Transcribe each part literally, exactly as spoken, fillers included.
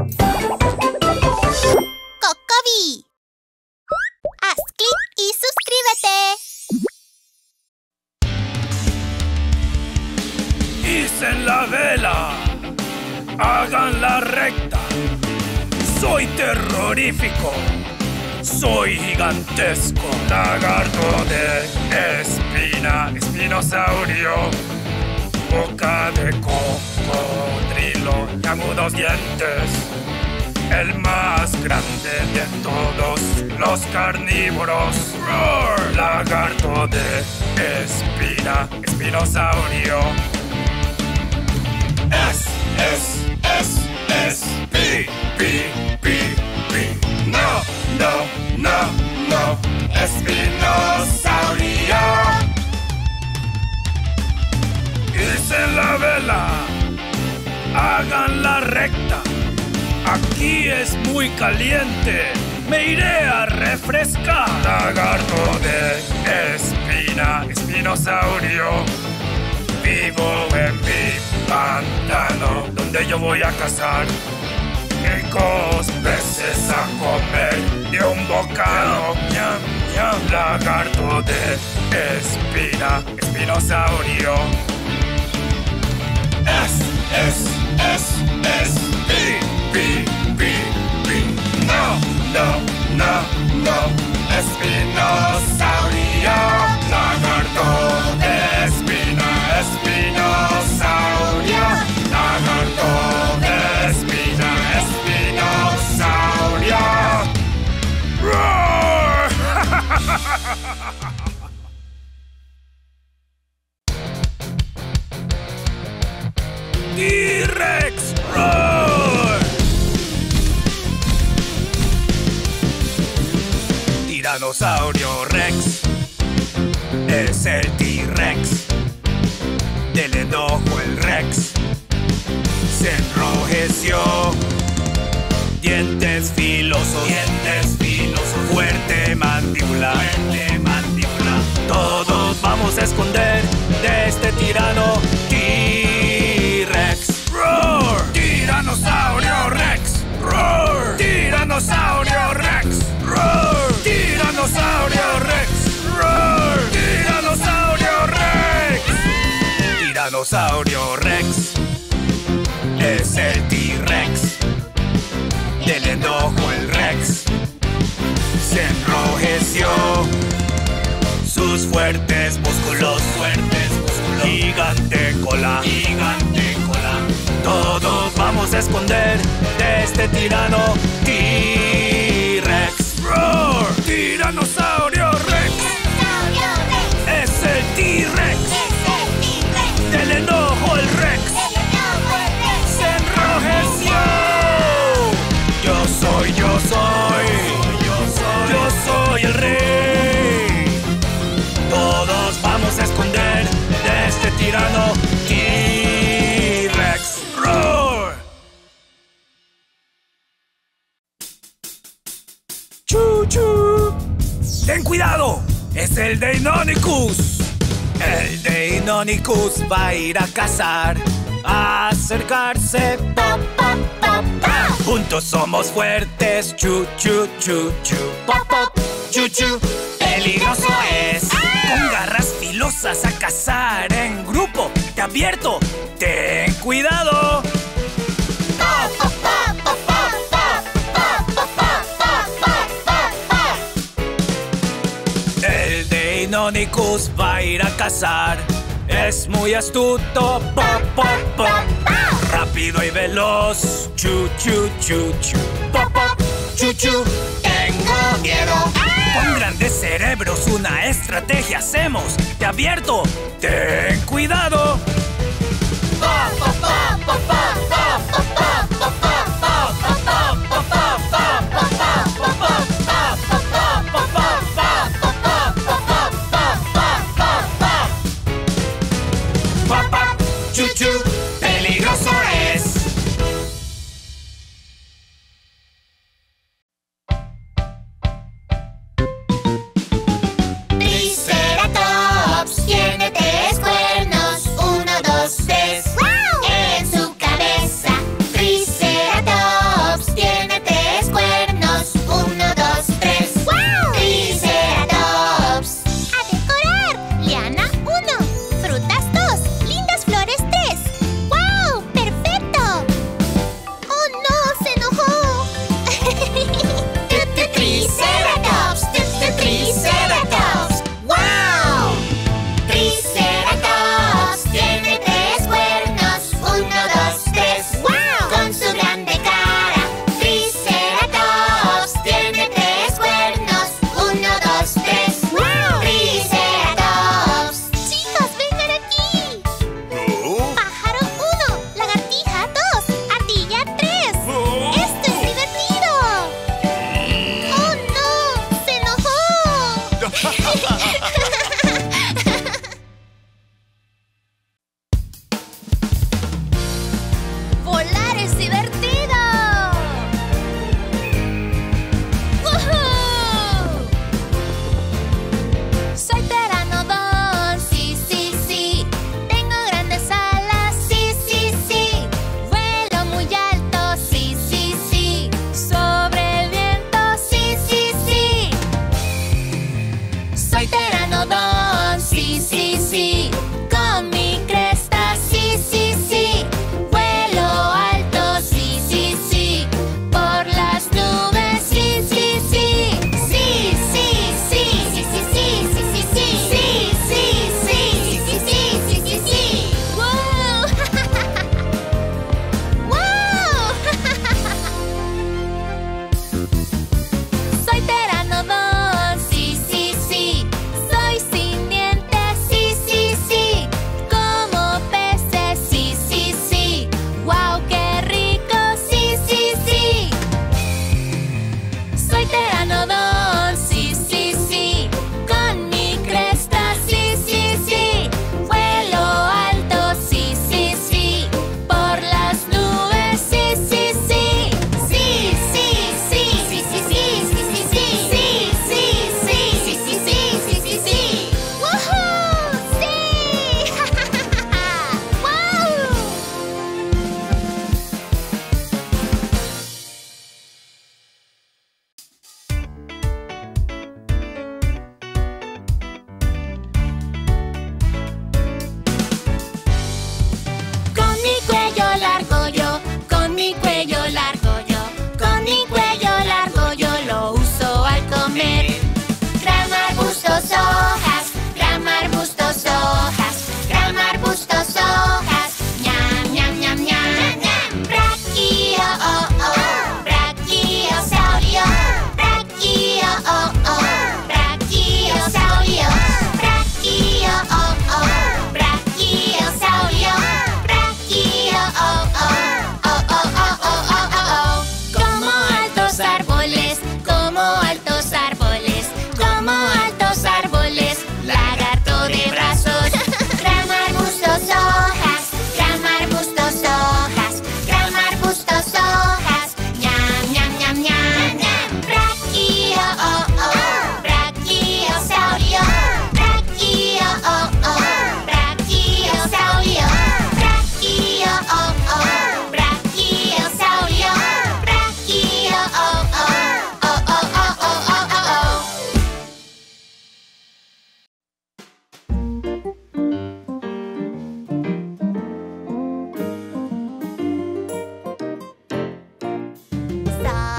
Cocoví. Haz clic y suscríbete. ¡Icen la vela! ¡Hagan la recta! ¡Soy terrorífico! ¡Soy gigantesco! Lagarto de espina, espinosaurio, boca de cocodrilo y agudos dientes. El más grande de todos los carnívoros. ¡Roar! Lagarto de espina, espinosaurio. Es, es, es, es, pi, pi, pi, pi. No, no, no, no, espinosaurio. Icen la vela, hagan la recta. Aquí es muy caliente, me iré a refrescar. Lagarto de espina, espinosaurio. Vivo en mi pantano, donde yo voy a cazar ricos peces a comer de un bocado. Ñam, ñam. Lagarto de espina, espinosaurio. Es, es, es, es, pi, pi, pi, pi. No, no, no, no, espinosaurio. Lagarto de espina, espinosaurio. Lagarto de espina, espinosaurio. ¡Roar! T-Rex, roar. Tiranosaurio Rex es el T-Rex. Del enojo el Rex se enrojeció. Dientes filosos, dientes filosos, fuerte mandíbula, fuerte mandíbula. Todos vamos a esconder de este tirano T-Rex. Roar. Tiranosaurio Rex. Roar. Tiranosaurio Rex. Roar. Tiranosaurio Rex. Roar. Tiranosaurio Rex. Tiranosaurio Rex es el T-Rex. Del enojo el Rex se enrojeció. Sus fuertes músculos, fuertes músculos, gigante cola, gigante cola. Todos vamos a esconder de este tirano T-Rex. Roar. Tiranosaurio Rex. Es el T-Rex. Del enojo el Rex se enrojeció. Yo soy, yo soy, yo soy, yo soy el rey. Todos vamos a esconder de este tirano T-Rex. Roar. Chu, chu. Ten cuidado, es el Deinonychus. El Deinonychus va a ir a cazar, a acercarse. Pop, pop, pop, pop. Juntos somos fuertes. Chu, chu, chu, chu. Pop, pop, chu, chu. Peligroso es. Con garras filosas a cazar en grupo. Te advierto, ten cuidado. Pop, pop, pop, pop, pop, pop, pop, pop, pop, pop, pop, pop. El Deinonychus va a ir a cazar. Es muy astuto. Pop, pop, pop. Rápido y veloz. Chu, chu, chu, chu. Pop, pop, chu, chu. Tengo miedo. Con grandes cerebros una estrategia hacemos. Te advierto, ten cuidado. Pop, pop, pop, pop, pop, pop, pop, pop, pop, pop, pop, pop, pop, pop, pop, pop, pop, pop. Chuchu, peligroso es. Triceratops tiene tres cuernos, uno, dos, tres. ¡Wow! En su cabeza.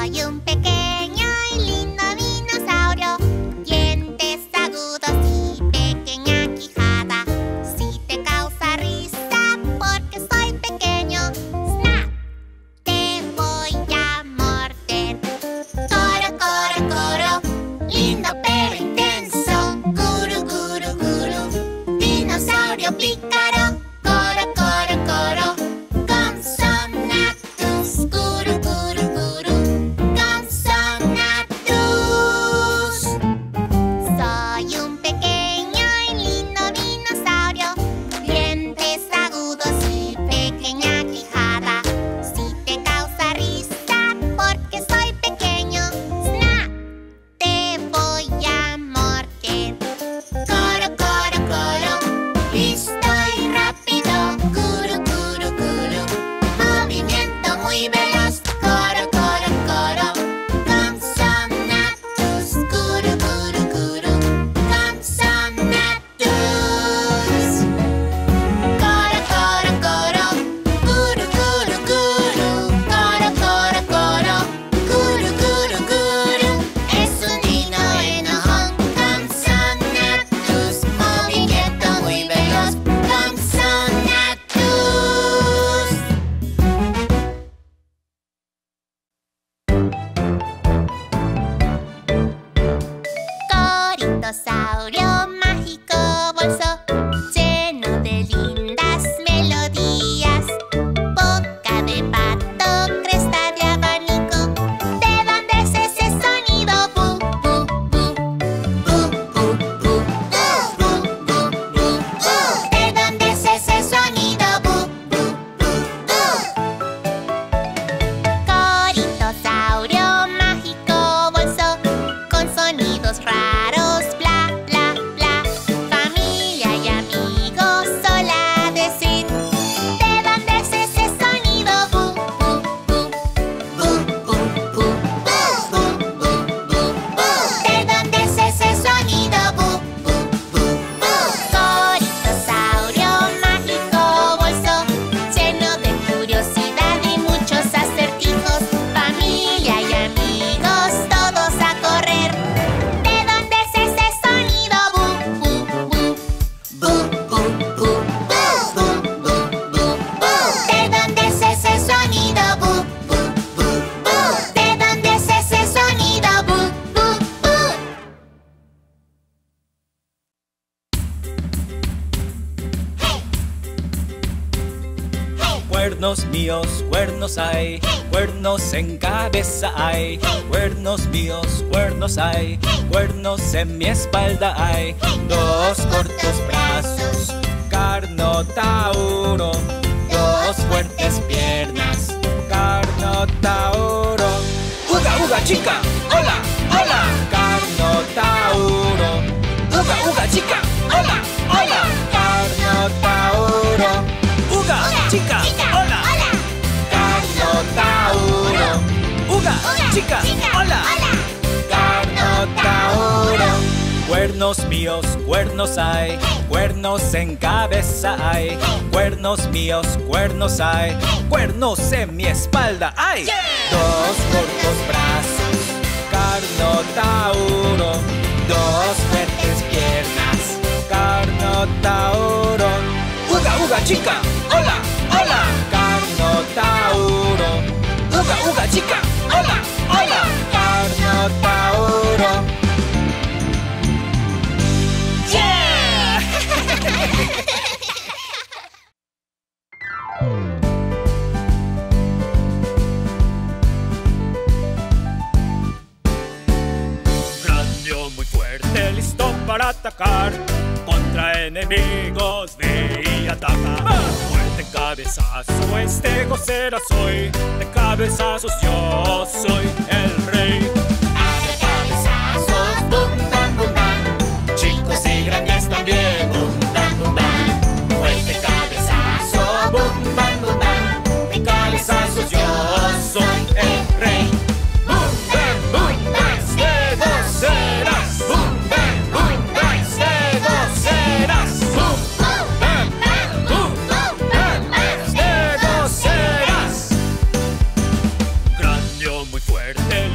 Soy un pequeño y lindo dinosaurio, dientes agudos y pequeña quijada. Si te causa risa porque soy pequeño, ¡snap! Te voy a morder. Coro, coro, coro, lindo pero intenso. Guru, guru, guru, dinosaurio pícaro. Coro, coro, coro, Compsognathus. Guru, guru, guru, Compsognathus. Soy un pequeño y lindo dinosaurio, dientes agudos y pequeña quijada. Si te causa risa porque soy pequeño, ¡snap! Te voy a morder. Coro, coro, coro, listo y rápido. Guru, guru, guru, movimiento muy veloz. Coro, coro, coro, Compsognathus. Guru, guru, guru, Compsognathus. Coro, coro, coro, guru, guru, guru. Coro, coro, coro, guru, guru, guru. Es un dino enojón. Compsognathus, movimiento muy veloz. Compsognathus. Coritosaurio, mágico bolso, lleno de lindas melodías. Boca de pato, cresta de abanico. ¿De dónde es ese sonido? Bu, bu, bu. Bu, bu, bu. Bu, bu, bu, bu. ¿De dónde es ese sonido? Bu, bu, bu, bu. Coritosaurio, mágico bolso, con sonidos raros, bla, bla, bla. Familia y amigos, sola decir. ¿De dónde es ese sonido? Bu, bu, bu. Bu, bu, bu. Bu, bu, bu, bu. ¿De dónde es ese sonido? Bu, bu, bu, bu. Coritosaurio, mágico bolso, lleno de curiosidad y muchos acertijos. Familia y amigos, todos a correr. ¿De dónde es ese sonido? Bu, bu, bu. Bu, bu, bu. Bu, bu, bu, bu. ¿De dónde es ese sonido? Bu, bu, bu, bu. ¿De dónde es ese sonido? Bu, bu, bu. Cuernos míos, cuernos hay, cuernos en cabeza hay, cuernos míos, cuernos hay, cuernos en mi espalda hay, dos cortos brazos, Carnotauro, dos fuertes piernas, Carnotauro. ¡Uga, uga, chica! ¡Hola, hola! Carnotauro. ¡Uga, uga, chica! ¡Hola, hola! Carnotauro. ¡Uga, chica! ¡Hola! Carnotauro. ¡Uga, chica! ¡Hola! Carnotauro. Cuernos míos, cuernos hay, cuernos en cabeza hay, cuernos míos, cuernos hay, cuernos en mi espalda hay. Dos cortos brazos, Carnotauro, dos fuertes piernas, Carnotauro. ¡Uga, uga, chica! ¡Hola, hola! Carnotauro. ¡Uga, uga, chica! ¡Hola, hola! Carnotauro. ¡Yeah! Cráneo muy fuerte, listo para atacar. Contra enemigos ve y ataca. Fuerte cabezazo, este gocera soy. De cabezazos yo soy el rey. Hace cabezazos, bum, bam, bum, bam. Chicos y grandes también, bum, bam, bum, bam. Fuerte cabezazo, bum, bam, bum, bam. De cabezazos yo soy el rey. Bum, bam, bum, bam, de goceras. Bum, bam, bum, bam, de goceras. Bum, bam, bum, bam, de goceras. Cráneo muy fuerte,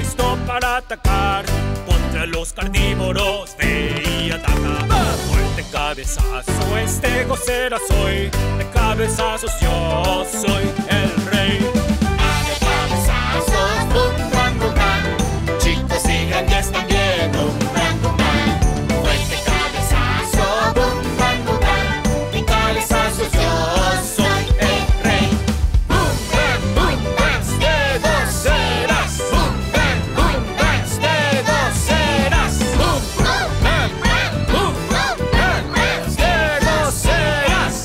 para atacar. Contra los carnívoros ve y ataca. Fuerte cabezazo, este gocera soy. De cabezazos yo soy el rey. De cabezazos, bum, bam, bum, bam. Chicos y grandes también, bum, bam, bum, bam. Fuerte cabezazo, bum, bam, bum, bam. De cabezazos yo soy el rey. Bum, bam, bum, bam, de goceras. Bum, bam, bum, bam, de goceras. Bum, bam, bam, bum, bam, bam, de goceras.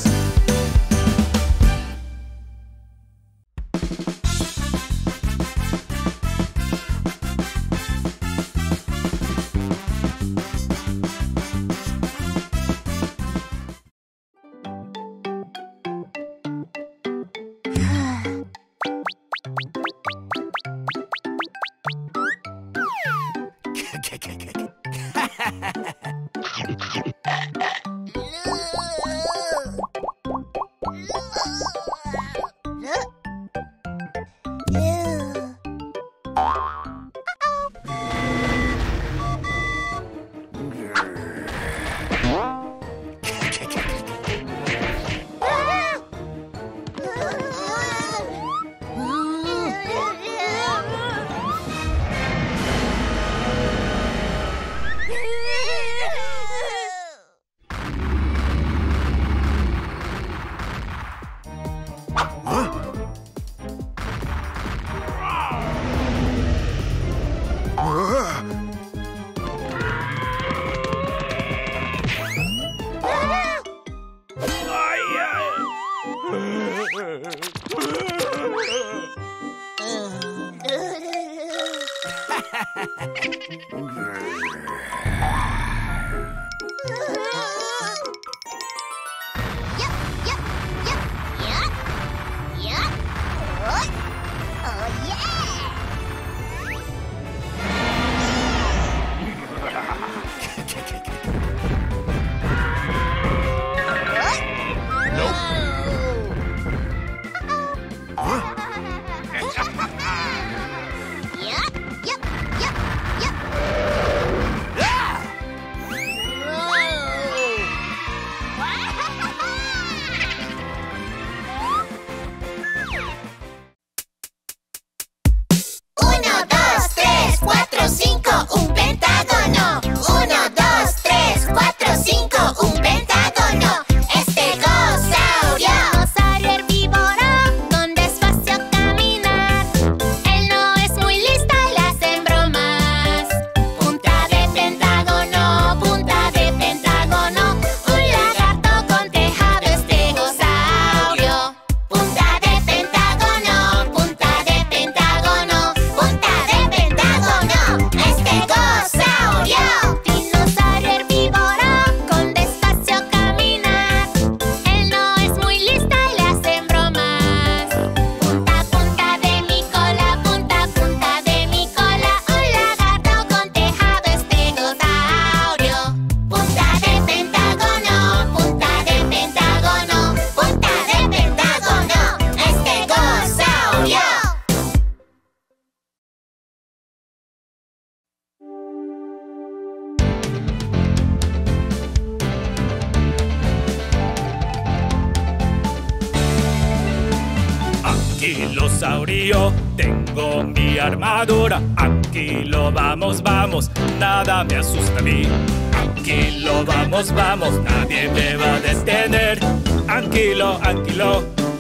Anquilosaurio, tengo mi armadura. Anquilo, vamos, vamos, nada me asusta a mí. Anquilo, vamos, vamos, nadie me va a detener. Anquilo, anquilo,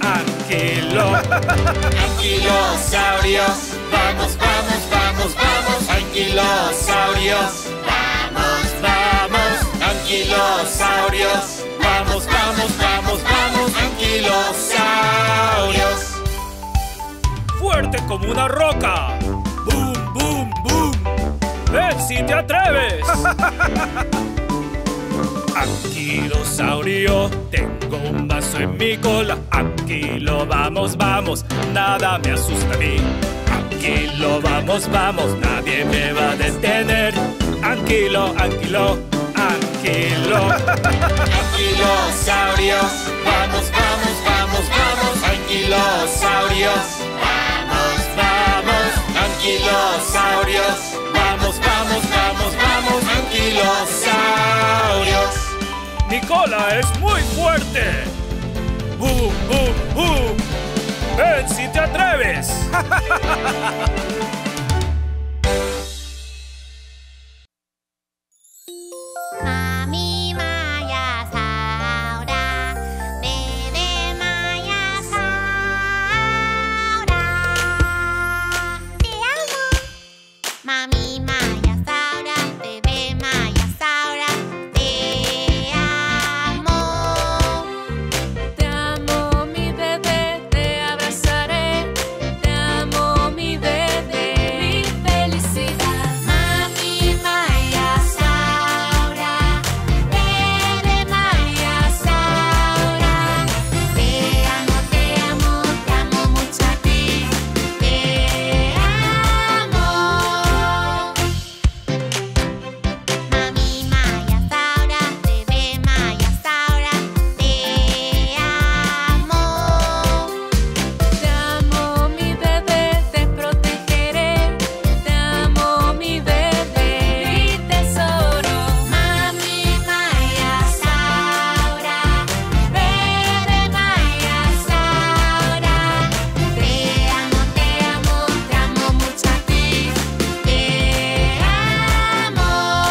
anquilo. Anquilosaurios, vamos, vamos, vamos, vamos. Anquilosaurios, vamos, vamos. Anquilosaurios, vamos, vamos, vamos, vamos. Anquilosaurios. Fuerte como una roca. Boom, boom, boom. Ven si te atreves. Anquilosaurio, tengo un vaso en mi cola. Anquilo, vamos, vamos, nada me asusta a mí. Anquilo, vamos, vamos, nadie me va a detener. Anquilo, anquilo, anquilo. Anquilosaurios, vamos, vamos, vamos, vamos. Anquilosaurios, vamos, vamos. Anquilosaurios, Vamos, vamos, vamos, anquilosaurios. Mi cola es muy fuerte. ¡Bu, bu, bu! ¡Ven si te atreves! Mami Mayasaura, bebé Mayasaura, te amo. Mami Mayasaura, bebé Mayasaura, te amo. Te amo, mi bebé, te abrazaré. Te amo, mi bebé, mi felicidad. Mami Mayasaura, bebé Mayasaura, te amo, te amo, te amo mucho a ti. Te amo. Mami Mayasaura, bebé Mayasaura, te amo. Te amo, mi bebé, te protegeré. Te amo, mi bebé, mi tesoro. Mami Mayasaura, bebé Mayasaura, te amo, te amo, te amo mucho a ti. Te amo.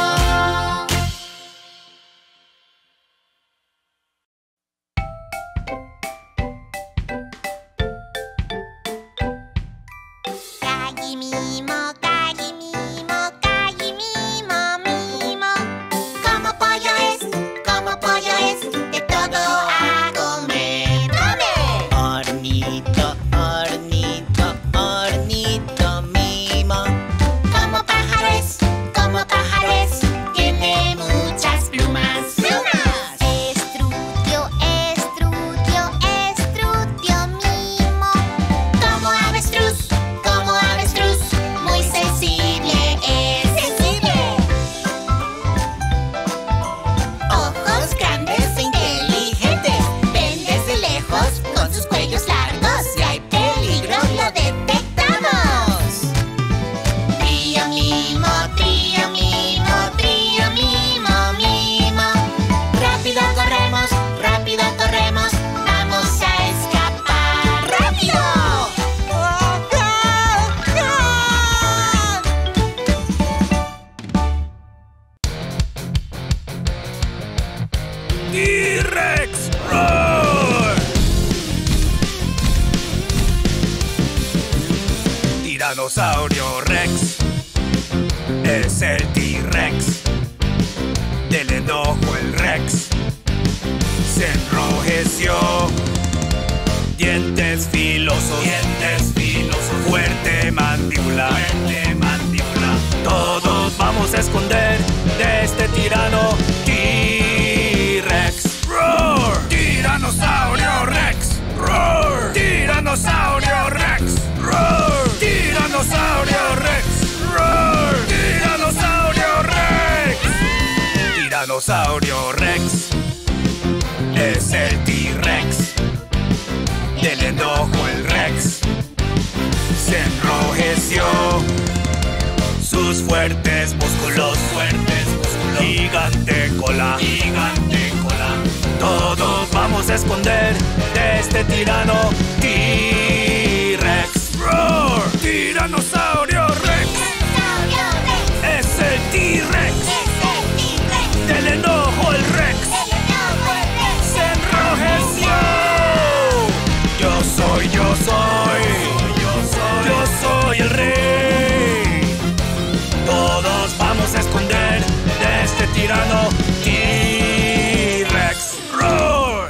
Cagimimo, cagimimo, cagimimo, mimo. Como pollo es, como pollo es, de todo a comer. ¡Come! Hornito, hornito, hornito mimo. Como pájaro es, como pájaro es, tiene muchas plumas. ¡Plumas! Estrudio, estrudio, estrudio mimo. Como avestruz, como avestruz, muy sensible es. ¡Sensible! Ojos grandes e inteligentes, ven desde lejos con sus cuellos largos. Si hay peligro lo detectamos. Trío mimo, trío mimo, trío mimo, mimo. Rápido corremos, rápido corremos, vamos a escapar. ¡Rápido! T-Rex Roar. Tiranosaurio Rex es el T-Rex. Del enojo el Rex se enrojeció. Dientes filosos, dientes filosos, fuerte mandíbula, fuerte mandíbula. Todos vamos a esconder de este tirano T-Rex. Roar, Tiranosaurio Rex. Roar, Tiranosaurio Rex. Roar, Tiranosaurio Rex. Roar, Tiranosaurio Rex. Tiranosaurio Rex es el T-Rex. Del enojo el Rex se enrojeció. Sus fuertes músculos, fuertes músculos, gigante cola, gigante cola. Todos vamos a esconder de este tirano T-Rex. Roar, Tiranosaurio Rex. Tiranosaurio Rex, Es el T-Rex. es el T-Rex, Del enojo el Rex del enojo el Rex. se enrojeció. Yo soy, yo soy, yo soy, yo soy el rey. Todos vamos a esconder de este tirano T-Rex. Roar.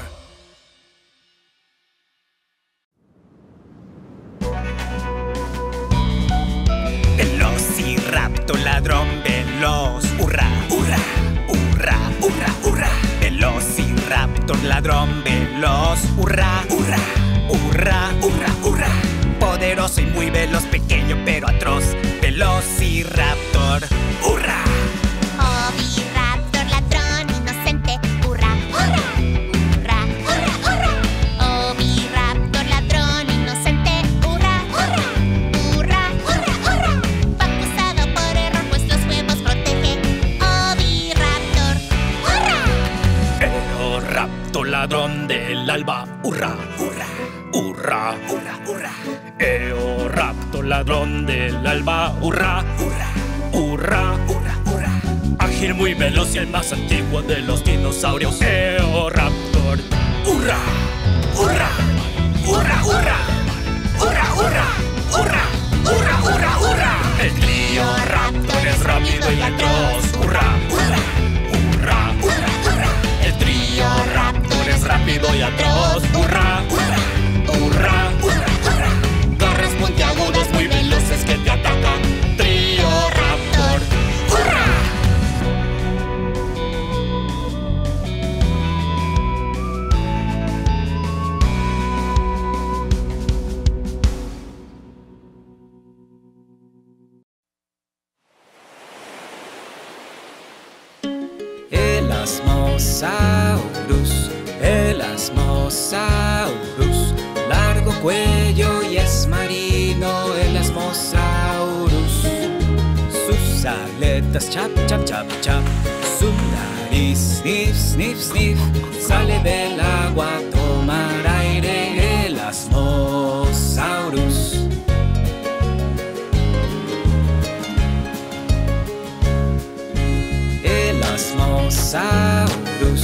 Velociraptor ladrón veloz. Hurra, hurra, hurra, hurra, hurra. Velociraptor ladrón veloz. Hurra, hurra, hurra, hurra, hurra. Poderoso y muy veloz, pequeño pero atroz. Velociraptor. Hurra. Oviraptor ladrón inocente. Hurra, hurra, hurra, hurra, hurra. Oviraptor ladrón inocente. Hurra, hurra, hurra, hurra, hurra. Fue acusado por error, pues los huevos ladrón del alba. Hurra, hurra, hurra, hurra, hurra. Ágil, muy veloz y el más antiguo de los dinosaurios. Eoraptor. Hurra, hurra, hurra, hurra, hurra, hurra, hurra, hurra, hurra, hurra. El Trioraptor es rápido y atroz. Hurra, hurra, hurra, hurra, hurra. El Trioraptor es rápido y atroz. Hurra, hurra, hurra, hurra, hurra. Garras puntiagudas muy veloces que te atacan. Trioraptor. ¡Hurra! Elasmosaurus, Elasmosaurus, largo cuello y es marino. Elasmosaurus, sus aletas chap, chap, chap, chap, su nariz sniff, sniff, sniff, sale del agua a tomar aire. Elasmosaurus. Elasmosaurus,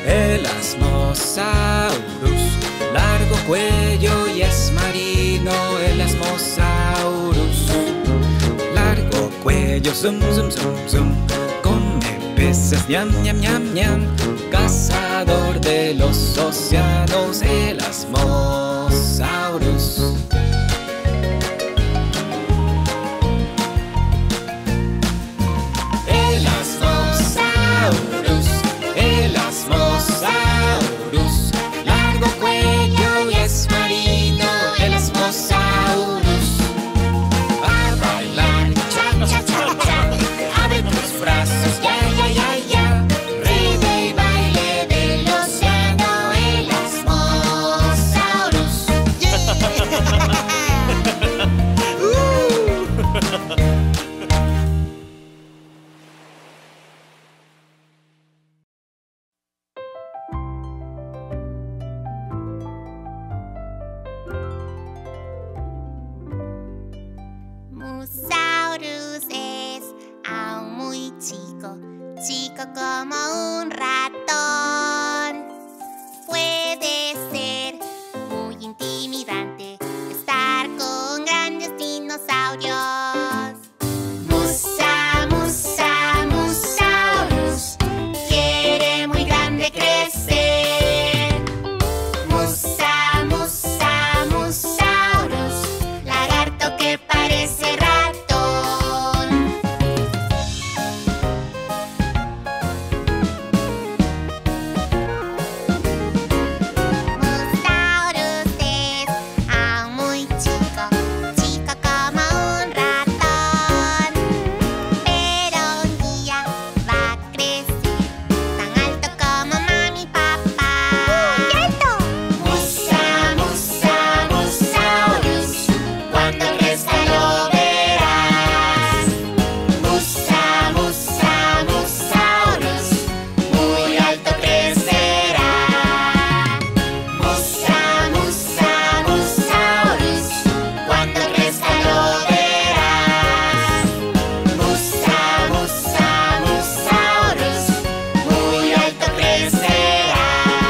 Elasmosaurus, largo cuello y es marino. Elasmosaurus, largo cuello, zum, zum, zum, zum, come peces, ñam, ñam, ñam, ñam, cazador de los océanos. Elasmosaurus. Elasmosaurus, largo cuello y es marino. Elasmosaurus, a bailar, cha, cha, cha, cha, abre tus brazos, ya, ya, ya, ya, ritmo y baile del océano. Elasmosaurus. Musaurus es aún muy chico, chico como un ratón. Puede ser muy intimidante estar con grandes dinosaurios. Musa, musa, musaurus, quiere muy grande crecer. Musa, musa, musaurus, lagarto que parece ratón. Musaurus es aún muy chico, chico como un ratón. Pero un día va a crecer, tan alto como mami y papá. ¡Muy alto! Musa, musa, musaurus, cuando crezca lo verás. Musa, musa, musaurus, muy alto crecerá. Musa, musa, musaurus, cuando crezca lo verás. Musa, musa, musaurus, muy alto crecerá.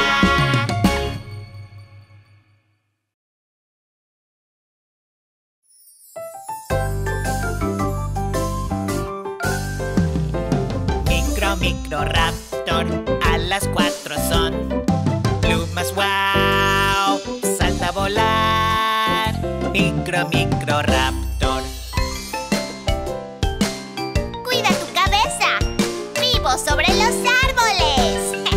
Micro, microraptor, a las cuatro son. Plumas, wow, salta a volar. Micro, microraptor. Cuida tu cabeza, vivo sobre los árboles.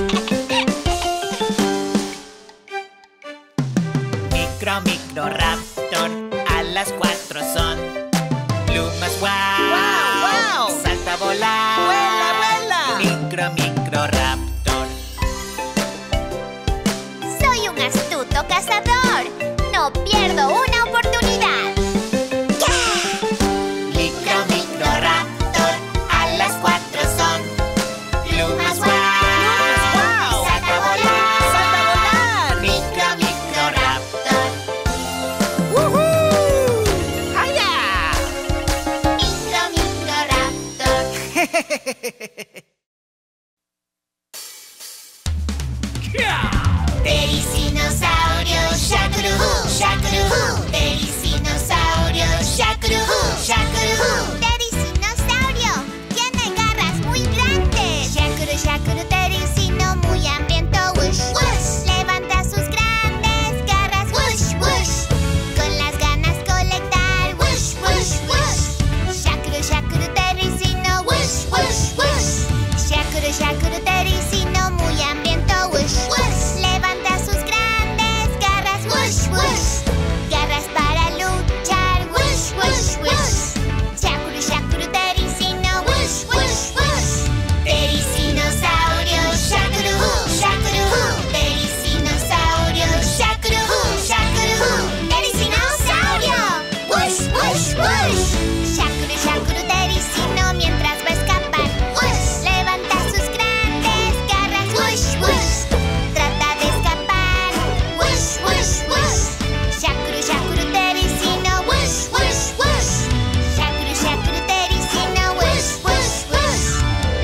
Micro, microraptor, a las cuatro son. Plumas, wow, Guau, guau. salta a volar. ¡Vuela, vuela! Micro, microraptor. Soy un astuto cazador, no pierdo una oportunidad. Micro, microraptor, a las cuatro son. Plumas, wow, guau. salta a volar. ¡Salta a volar! Micro, microraptor. ¡Woohoo! ¡Allá! Wush, wush. Shakuru, shakuru, dericino mientras va a escapar. Wush. Levanta sus grandes garras. Wush, wush. Trata de escapar. Wush, wush, wush. Shakuru, shakuru, dericino. Wush, wush, wush. Shakuru, shakuru, dericino. Wush, wush, wush.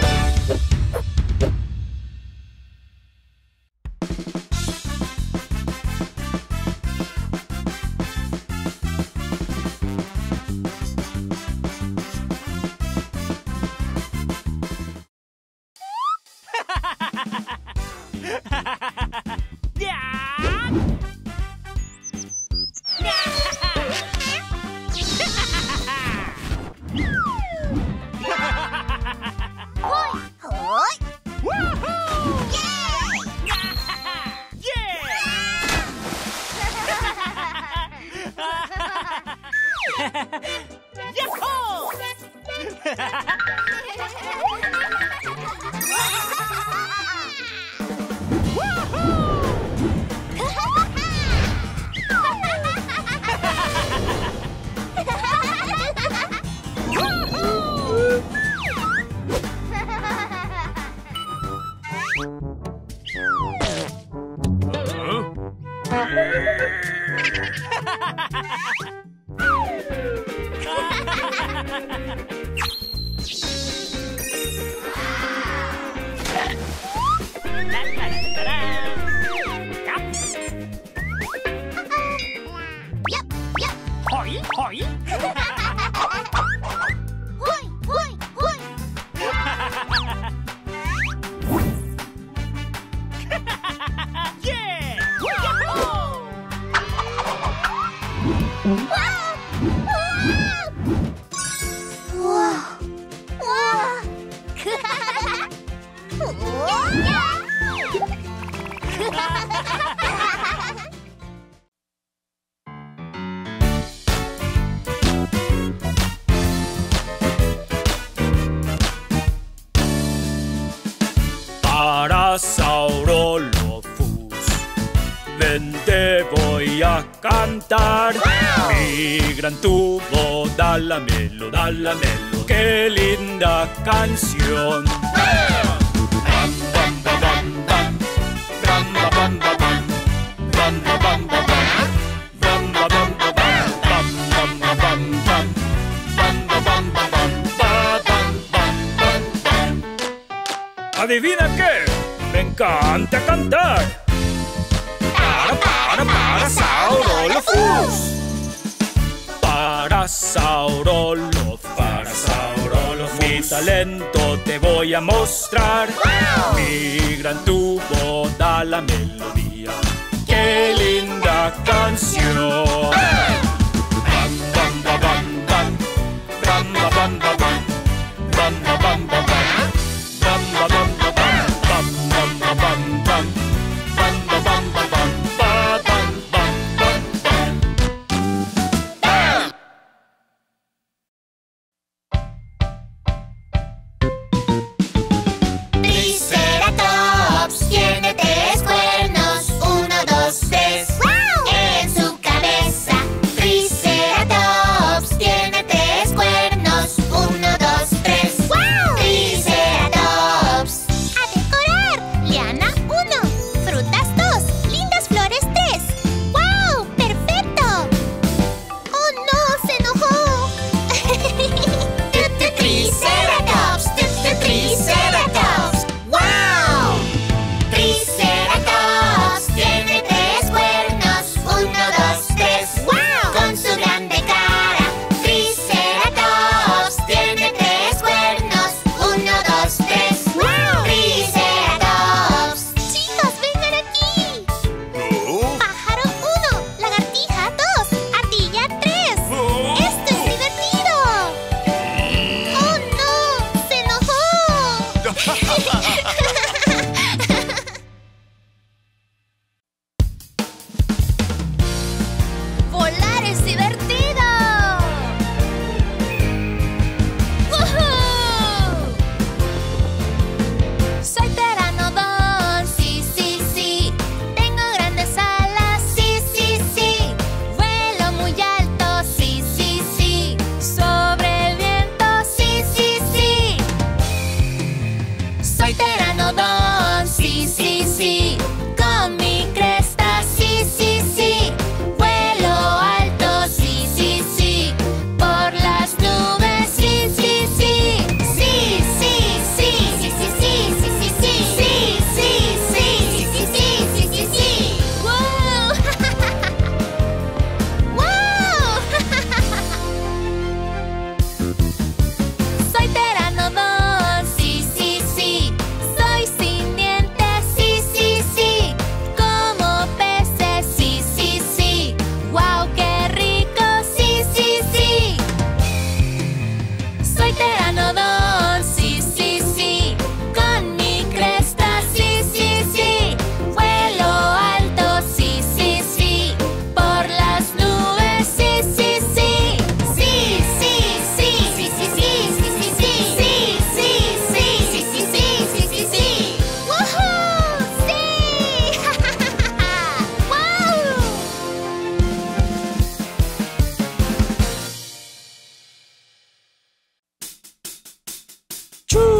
Parasaurolophus, ven, te voy a cantar. ¡Wow! Mi gran tubo, dálamelo, dálamelo, qué linda canción. Bam, bam, bam, bam, bam. Bam, bam, bam, bam, bam. Bam, bam, bam, bam, bam. Bam, bam, bam, bam, bam. Bam, bam, bam, bam, bam. Bam, bam, bam, bam, bam. Ba, bam, bam, bam, bam. ¿Adivina qué? Me encanta cantar. Para, para, Parasaurolophus. Parasaurolophus, Parasaurolophus. Mi talento te voy a mostrar. ¡Wow! Mi gran tubo da la melodía. ¡Qué linda canción! Bam, bam, bam, bam, bam. Bam, bam, bam, bam, bam. Bam, bam, bam, bam, bam. Bam, bam, bam, bam, bam. Bam, bam, bam, bam, bam. Bam, bam, bam, bam, bam. Ba, bam, bam, bam, bam. Bam. Triceratops tiene tres cuernos. Uno, dos, tres. ¡Wow! En su cabeza.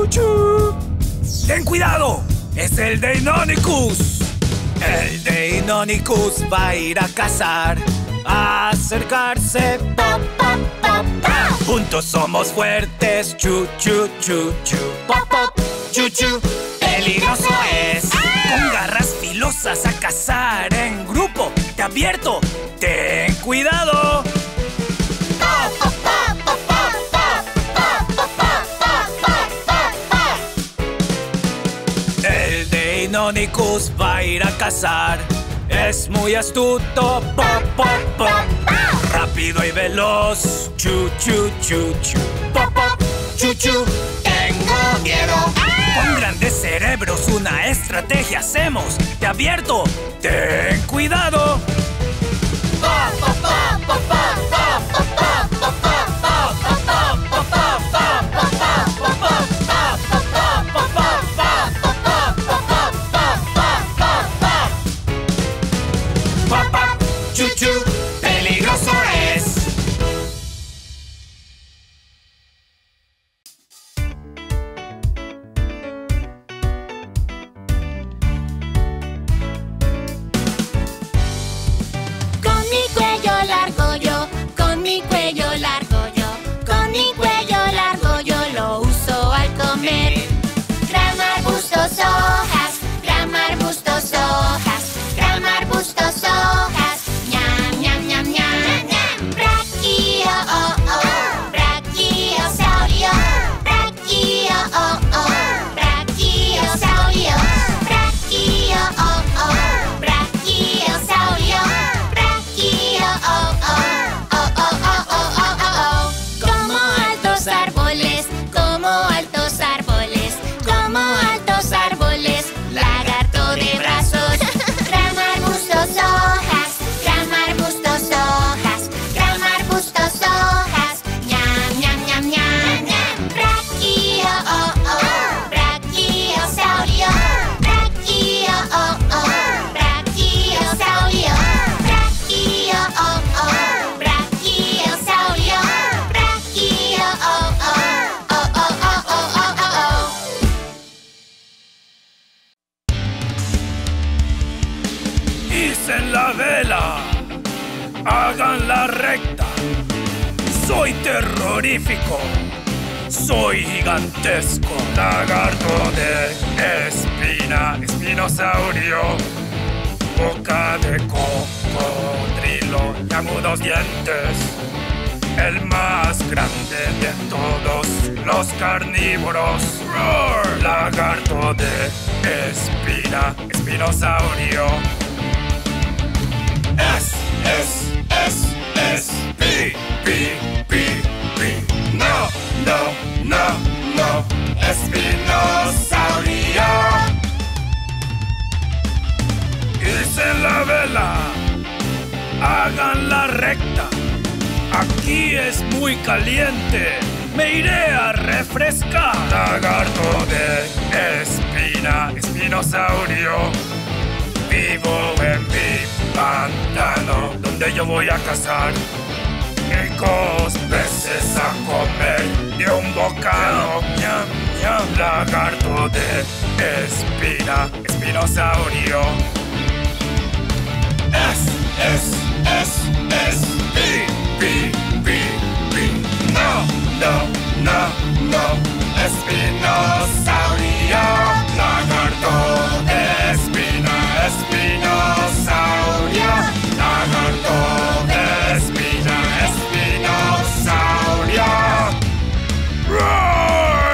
¡Chuchu! ¡Ten cuidado! ¡Es el Deinonychus! El Deinonychus va a ir a cazar, a acercarse, pop, pop, pop, pop. Juntos somos fuertes, chu, chu, chu, chu, pop, pop, chu, chu. Peligroso es, con garras filosas a cazar en grupo. Te advierto, ten cuidado. El Deinonychus va a ir a cazar, es muy astuto, pop, pop, pop. Rápido y veloz, chu, chu, chu, chu, pop, pop, chu, chu. Tengo miedo. Con grandes cerebros una estrategia hacemos. Te advierto, ten cuidado. Chuchu, peligroso es. Con mi cuello largo yo, con mi cuello largo yo, con mi cuello largo yo lo uso al comer. Gran arbustos, hojas, gran arbustos, hojas, gran arbustos, hojas. Ñam, ñam, ñam, ñam. Braquio, oh, oh, brachiosaurio, braquio, oh, oh, brachiosaurio, braquio, oh, oh, brachiosaurio, braquio, oh, oh, oh, oh, oh, oh, oh, oh. Como altos árboles, como altos árboles, como altos árboles, lagarto de brazos. Gran arbustos, hojas, gran arbustos, hojas, gran arbustos, hojas. Ñam, ñam, ñam, ñam. Braquio, oh, oh, brachiosaurio, braquio, oh, oh, brachiosaurio, braquio, oh, oh, brachiosaurio, braquio, oh, oh, oh, oh, oh, oh, oh, oh. Isen la vela, hagan la recta. Soy terrorífico, soy gigantesco. Lagarto de espina, espinosaurio, boca de cocodrilo y agudos dientes. El más grande de todos los carnívoros. Roar. Lagarto de espina, espinosaurio. Es, es, es, es, pi, pi, pi, pi. No, no, no, no, espinosaurio. Isen la vela, hagan la recta. Aquí es muy caliente, me iré a refrescar. Lagarto de espina, espinosaurio. Vivo en mi pantano, donde yo voy a cazar ricos peces a comer de un bocado. Ñam, ñam. Lagarto de espina, espinosaurio. Es, es, es, es, pi, pi, pi, pi. No, no, no, no, espinosaurio. Lagarto de espina, espinosaurio. Lagarto de espina, espinosaurio. ¡Roar!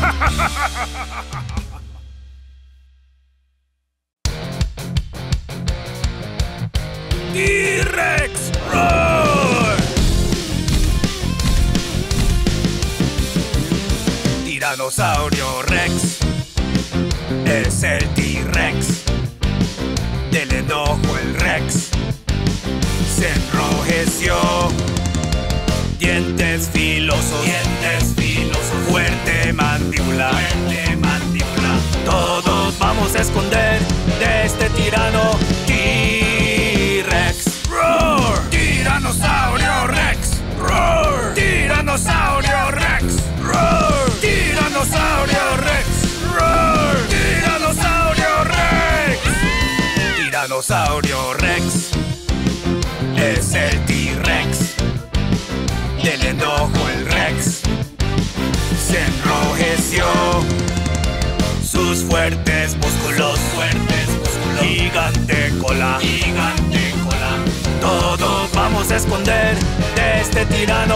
T-Rex, roar. Tiranosaurio Rex es el T-Rex. Del enojo el Rex se enrojeció. Dientes filosos, dientes filosos, fuerte mandíbula, fuerte mandíbula. Todos vamos a esconder de este tirano T-Rex. Roar. Tiranosaurio Rex. Roar. Tiranosaurio Rex. Roar. Tiranosaurio Rex. tiranosaurio Rex. Es el T-Rex. Del enojo el Rex se enrojeció. Sus fuertes músculos, fuertes músculos. Gigante cola, gigante cola. Todos vamos a esconder de este tirano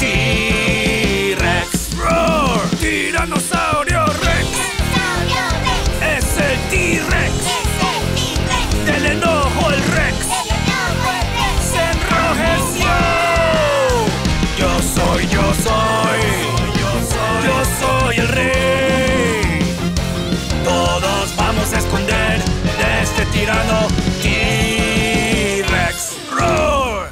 T-Rex. ¡Roar! ¡Tiranosaurio Rex! ¡Tiranosaurio Rex! ¡Es el T-Rex! ¡Es el T-Rex! ¡Del enojo el Rex! ¡Del enojo el Rex! ¡Se enrojeció! Yo soy, yo soy, yo soy, yo soy el rey. Todos vamos a esconder de este tirano T-Rex. ¡Roar!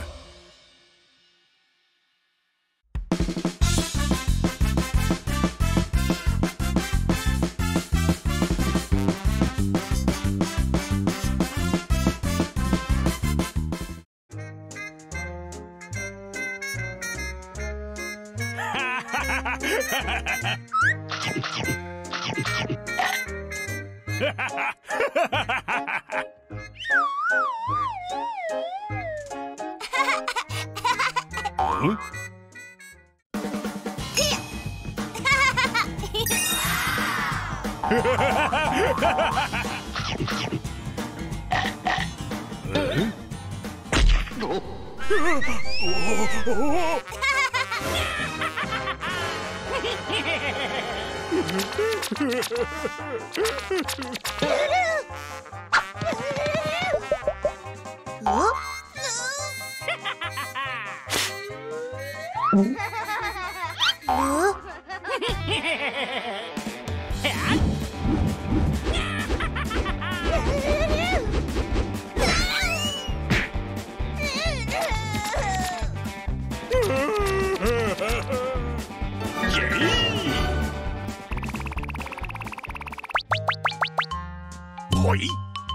¡Hoy!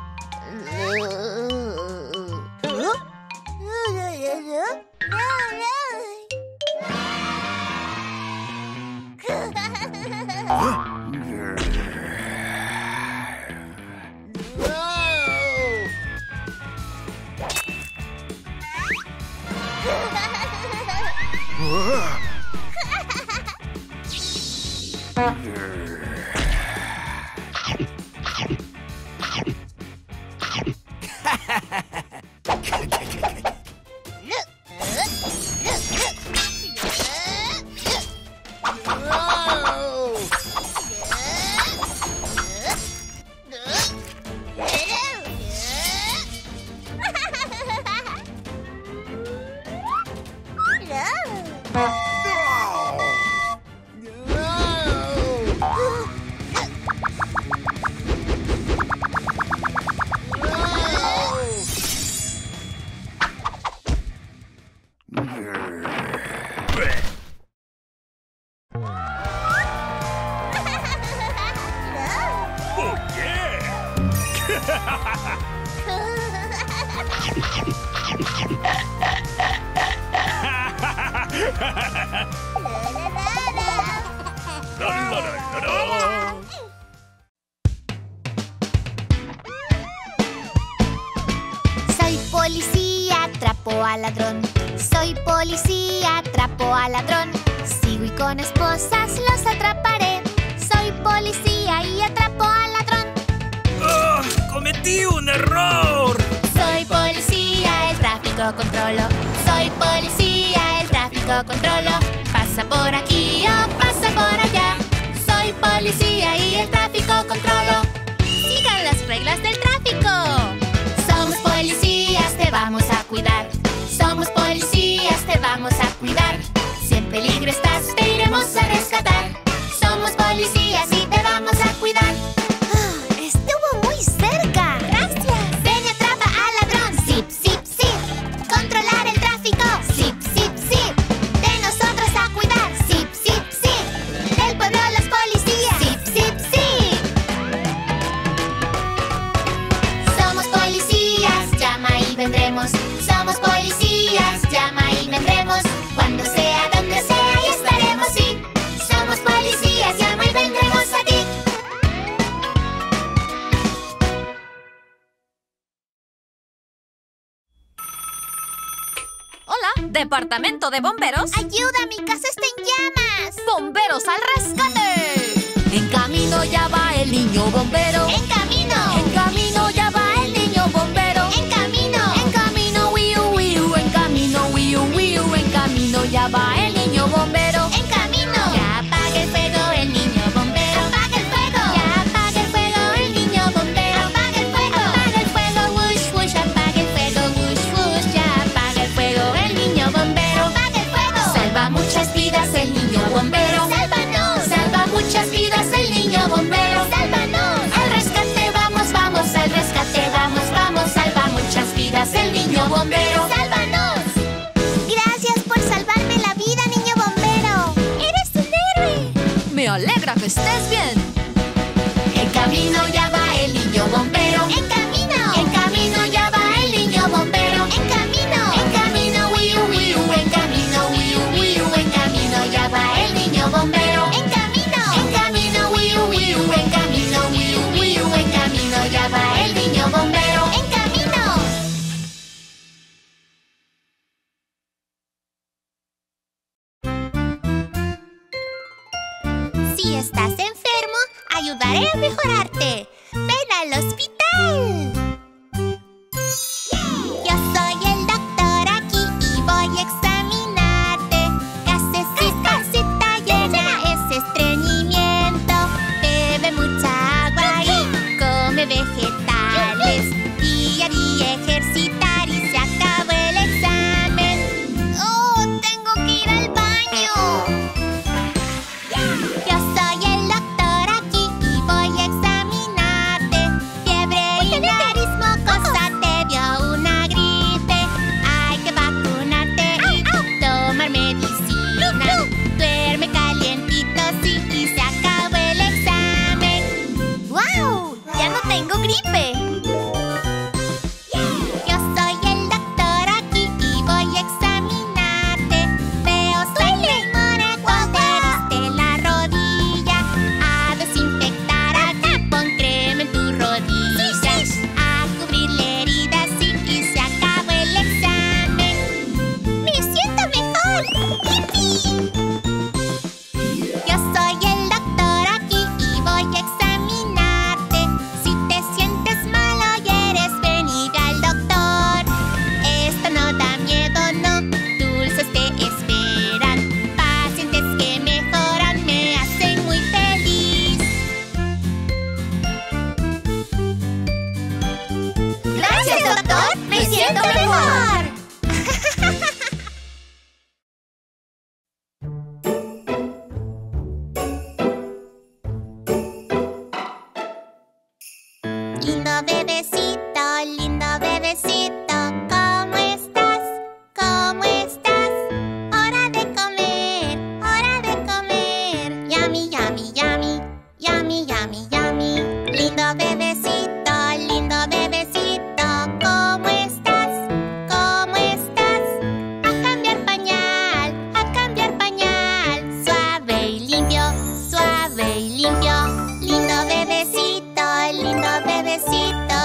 Soy policía, atrapo al ladrón. Soy policía, atrapo al ladrón. Sigo y con esposas los atraparé. Soy policía y atrapo al ladrón. ¡Oh! ¡Cometí un error! Soy policía, el tráfico controlo. Soy policía, el tráfico controlo. Pasa por aquí o pasa por allá. Soy policía y el tráfico controlo. Sigan las reglas del tráfico. Somos policías, te vamos a cuidar. Somos policías, te vamos a cuidar. Si en peligro estás, te iremos a rescatar. Somos policías y te vamos a cuidar. Estuvo muy cerca. Gracias. Ven y atrapa al ladrón. Zip, zip, zip. Controlar el tráfico. Zip, zip, zip. De nosotros a cuidar. Zip, Departamento de Bomberos. ¡Ayuda! ¡Mi casa está en llamas! ¡Bomberos al rescate! En camino ya va el niño bombero. ¡En camino! En camino ya va el niño bombero. ¡En camino! En camino, wiu, wiu. En camino, wiu, wiu. En camino ya va el niño bombero. ¡En camino! Ya apaga el fuego el niño bombero. ¡Apaga el fuego! Ya apaga el fuego el niño bombero. ¡Apaga el fuego! Apaga el fuego, wush, wush. Apaga el fuego, wush, wush. Ya apaga el fuego el niño bombero. ¡Apaga el fuego! Salva muchas vidas el niño bombero. ¡Sálvanos! Salva muchas vidas el niño bombero. ¡Sálvanos! Al rescate vamos, vamos, al rescate vamos, vamos. Salva muchas vidas el niño bombero. ¡Sálvanos! Gracias por salvarme la vida, niño bombero. ¡Eres un héroe! Me alegra que estés bien. En camino ya va el niño bombero. ¡En camino! En camino ya va el niño bombero. ¡En camino! En camino, wiu, wiu. En camino, wiu, wiu. En camino ya va el niño bombero. ¡En camino! En camino, wiu, wiu. En camino, wiu, wiu. En camino ya va el niño bombero. ¡En camino! Si estás enfermo, ayudaré a mejorarte. ¡Ven al hospital! Yo soy el doctor aquí y voy a examinarte. Gasecita llena es estreñimiento. Bebe mucha agua y come vegetales. Día a día ejercitar y se acabó el examen. ¡Oh, tengo que ir al baño! Yo soy el doctor aquí y voy a examinarte. Fiebre y nariz mocosa, te dio una gripe. Hay que vacunarte y tomar medicina. Duerme calientito, sí, y se acabó el examen. ¡Guau! ¡Ya no tengo gripe! Yo soy el doctor aquí y voy a examinarte. Veo sangre y moretón, te heriste la rodilla. A desinfectar aquí, pon crema en tu rodilla. A cubrir la herida, sí, y se acabó el examen. ¡Me siento mejor! ¡Yipi! Yo soy el doctor aquí y voy a examinarte. Si te sientes mal o eres, ven y ve al doctor. Esto no da miedo, no. Dulces te esperan. Pacientes que mejoran me hacen muy feliz. Gracias, doctor. Me siento mejor. Lindo bebecito, lindo bebecito, ¿cómo estás? ¿Cómo estás? Hora de comer, hora de comer. Yummy, yummy, yummy, yummy, yummy, yummy. Lindo bebecito, lindo bebecito, ¿cómo estás? ¿Cómo estás? A cambiar pañal, a cambiar pañal. Suave y limpio, suave y limpio. Lindo bebecito, lindo bebecito,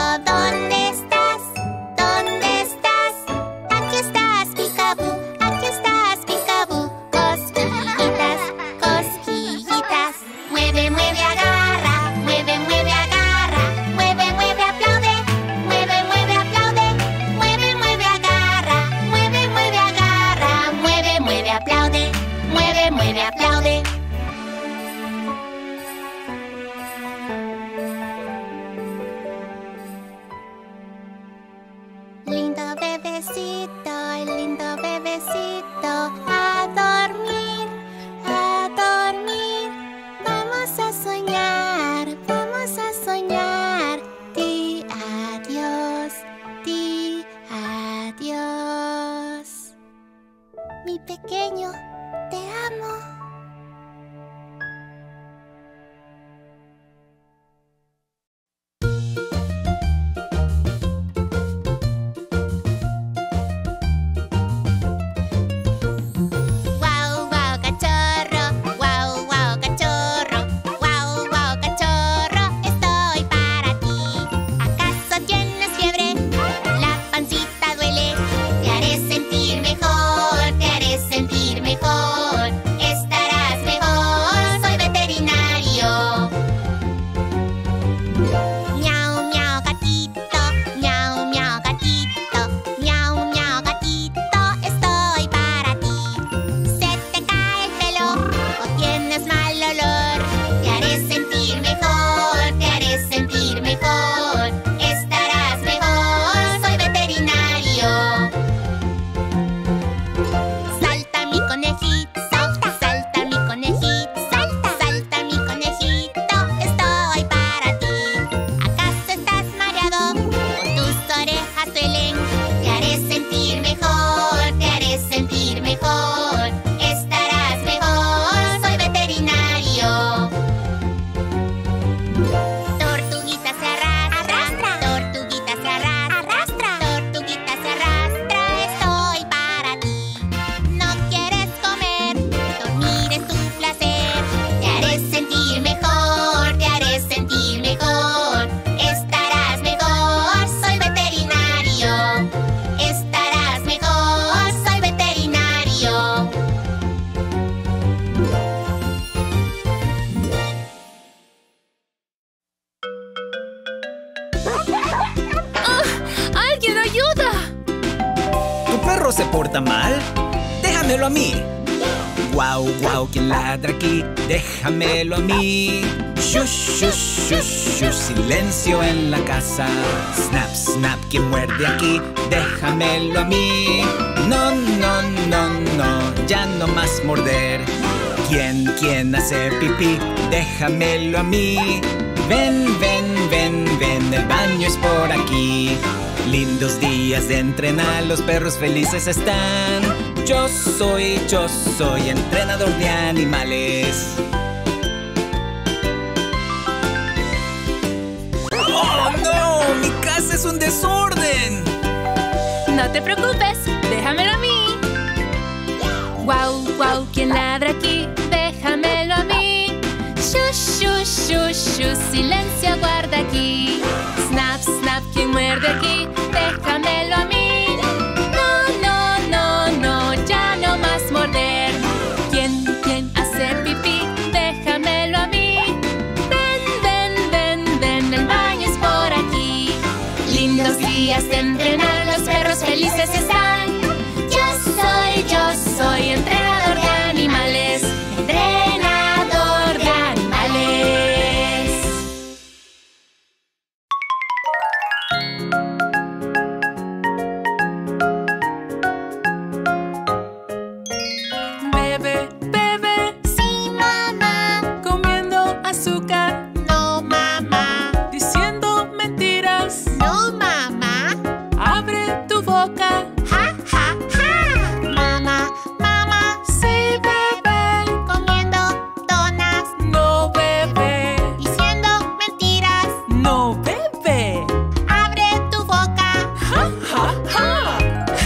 perro se porta mal? Déjamelo a mí. Guau, guau, ¿quién ladra aquí? Déjamelo a mí. Shush, shush, shush, shush, silencio en la casa. Snap, snap, ¿quién muerde aquí? Déjamelo a mí. No, no, no, no, ya no más morder. ¿Quién, quién hace pipí? Déjamelo a mí. Ven, ven, ven, ven, el baño es por aquí. Lindos días de entrenar, los perros felices están. Yo soy, yo soy entrenador de animales. ¡Oh, no! ¡Mi casa es un desorden! No te preocupes, déjamelo a mí. Guau, guau, ¿quién ladra aquí? Déjamelo a mí. Shush, shush, shush, shush, silencio guarda aquí. Snap, snap, ¿quién muerde aquí? Déjamelo a mí. No, no, no, no, ya no más morder. ¿Quién, quién hace pipí? Déjamelo a mí. Ven, ven, ven, ven, el baño es por aquí. Lindos días de entrenar, los perros felices están. Yo soy, yo soy entrenador de animales. Entrenador de animales. Bebe, bebe, Sí, mamá. comiendo azúcar, No, mamá. diciendo mentiras. No, mamá. Abre tu boca, Ja, ja, ja. Mamá, mamá. sí, bebé. Comiendo donas. No, bebé, Diciendo mentiras. no, bebé. Abre tu boca. Ja, ja, ja.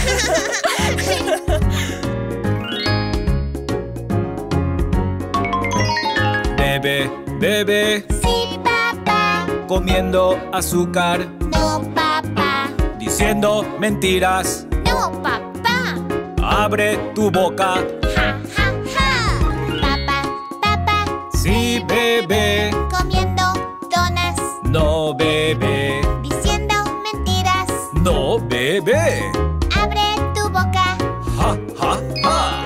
Bebe, bebe, Sí, papá. comiendo azúcar, No, papá. diciendo mentiras. No, papá. Abre tu boca. Ja, ja, ja. Papá, papá. Sí, bebé. Comiendo donas. No, bebé. Diciendo mentiras. No, bebé. Abre tu boca. Ja, ja, ja.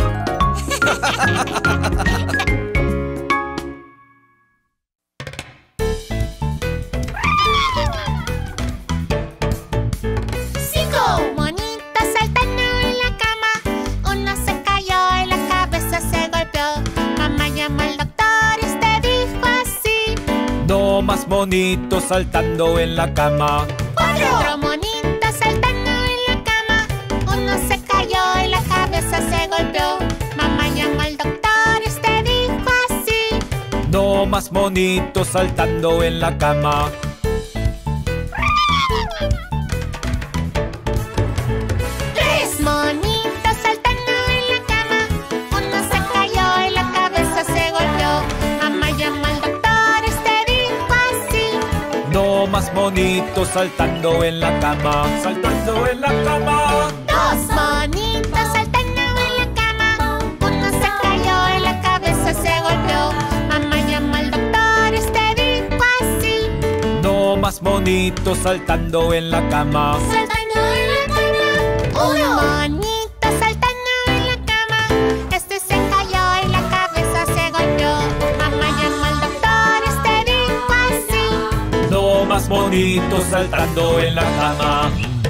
Cinco monitos saltando en la cama. Uno se cayó y la cabeza se golpeó. Mamá llamó al doctor y usted dijo así. No más monitos saltando en la cama. Cuatro monitos saltando en la cama. Uno se cayó y la cabeza se golpeó. Mamá llamó al doctor y usted dijo así. No más monitos saltando en la cama. Tres monitos saltando en la cama. Uno se cayó y la cabeza se golpeó. Mamá llamó al doctor y usted dijo así. No más monitos saltando en la cama. Saltando en la cama. Dos monitos saltando en la cama. Uno se cayó y la cabeza se golpeó. Mamá llamó al doctor y usted dijo así. No más monitos saltando en la cama. Saltando en la cama. Un monito saltando en la cama. Este se cayó y la cabeza se golpeó. Mamá llamó al doctor y usted dijo así. No más monitos saltando en la cama.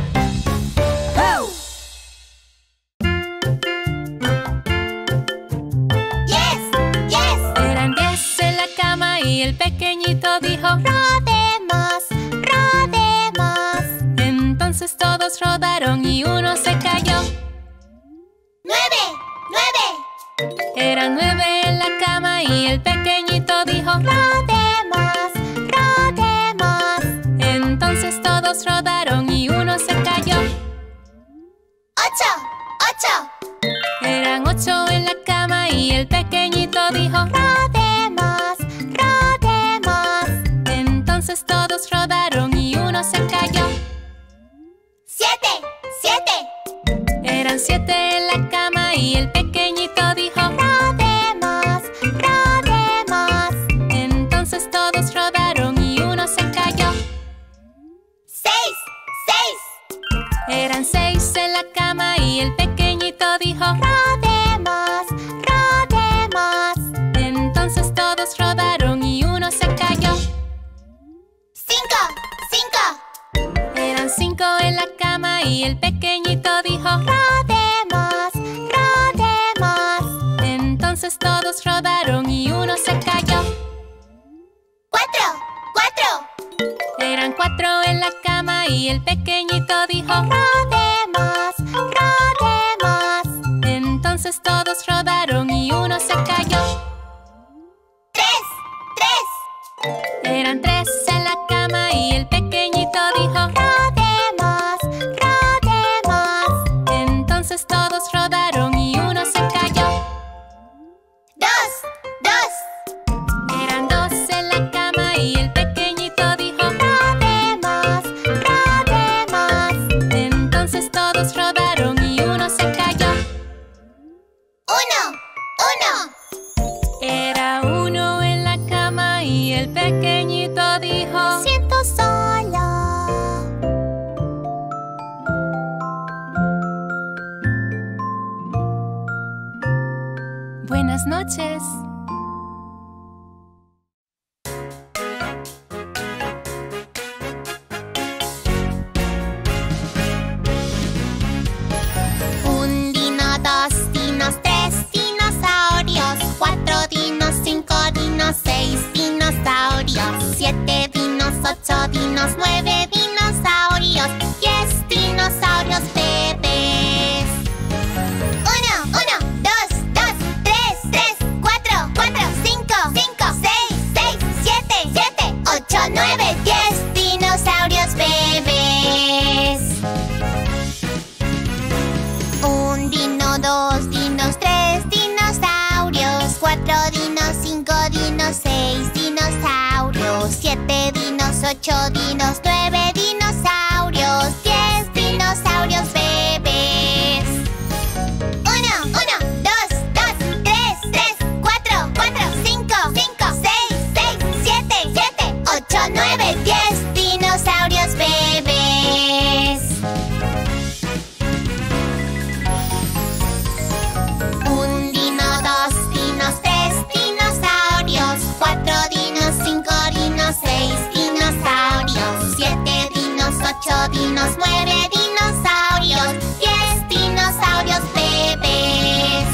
Yes, yes. Eran diez en la cama y el pequeñito dijo: Rodemos, rodemos. Entonces todos rodaron y uno se cayó. Nueve, nueve. Eran nueve en la cama y el pequeñito dijo: Rodemos, rodemos. Entonces todos rodaron y uno se cayó. Ocho, ocho. Eran ocho en la cama y el pequeñito dijo: Rodemos, rodemos. Entonces todos rodaron y uno se cayó. Siete, siete. Eran siete en la cama y el pequeñito dijo: Rodemos, rodemos. Entonces todos rodaron y uno se cayó. Seis, seis. Eran seis en la cama y el pequeñito y el pequeñito dijo: Rodemos, rodemos. Entonces todos rodaron y uno se cayó. Cuatro, cuatro. Eran cuatro en la cama y el pequeñito dijo: Rodemos, rodemos. Entonces todos rodaron y uno se cayó. Tres, tres. Eran tres en la cama y el pequeñito dijo: Rodemos, rodemos. Entonces todos rodaron y uno se cayó. Dos, dos. Eran dos en la cama y el pequeñito dijo: Rodemos, rodemos. Entonces todos rodaron y uno se cayó. Uno, uno. Era uno en la cama y el pequeñito dijo: Siento solo. Buenas noches. Un dino, dos dinos, tres dinosaurios, cuatro dinos, cinco dinos, seis dinosaurios, siete dinos, ocho dinos, nueve dinosaurios, diez dinosaurios bebés. Uno, uno, dos, dos, tres, tres, cuatro, cuatro, cinco, cinco, seis, seis, siete, siete, ocho, nueve, diez dinosaurios bebés. Un dino, dos dinos, tres dinosaurios, cuatro dinos, cinco dinos, seis dinosaurios, siete dinos, ocho dinos, nueve dinosaurios, diez dinosaurios bebés. Uno, uno, dos, dos, tres, tres, cuatro, cuatro, cinco, cinco, seis, seis, siete, siete, ocho, nueve, diez dinosaurios bebés. Un dino, dos dinos, tres dinosaurios, cuatro dinos, cinco dinos, seis dinosaurios, siete dinos, ocho dinos, nueve dinosaurios, diez dinosaurios bebés.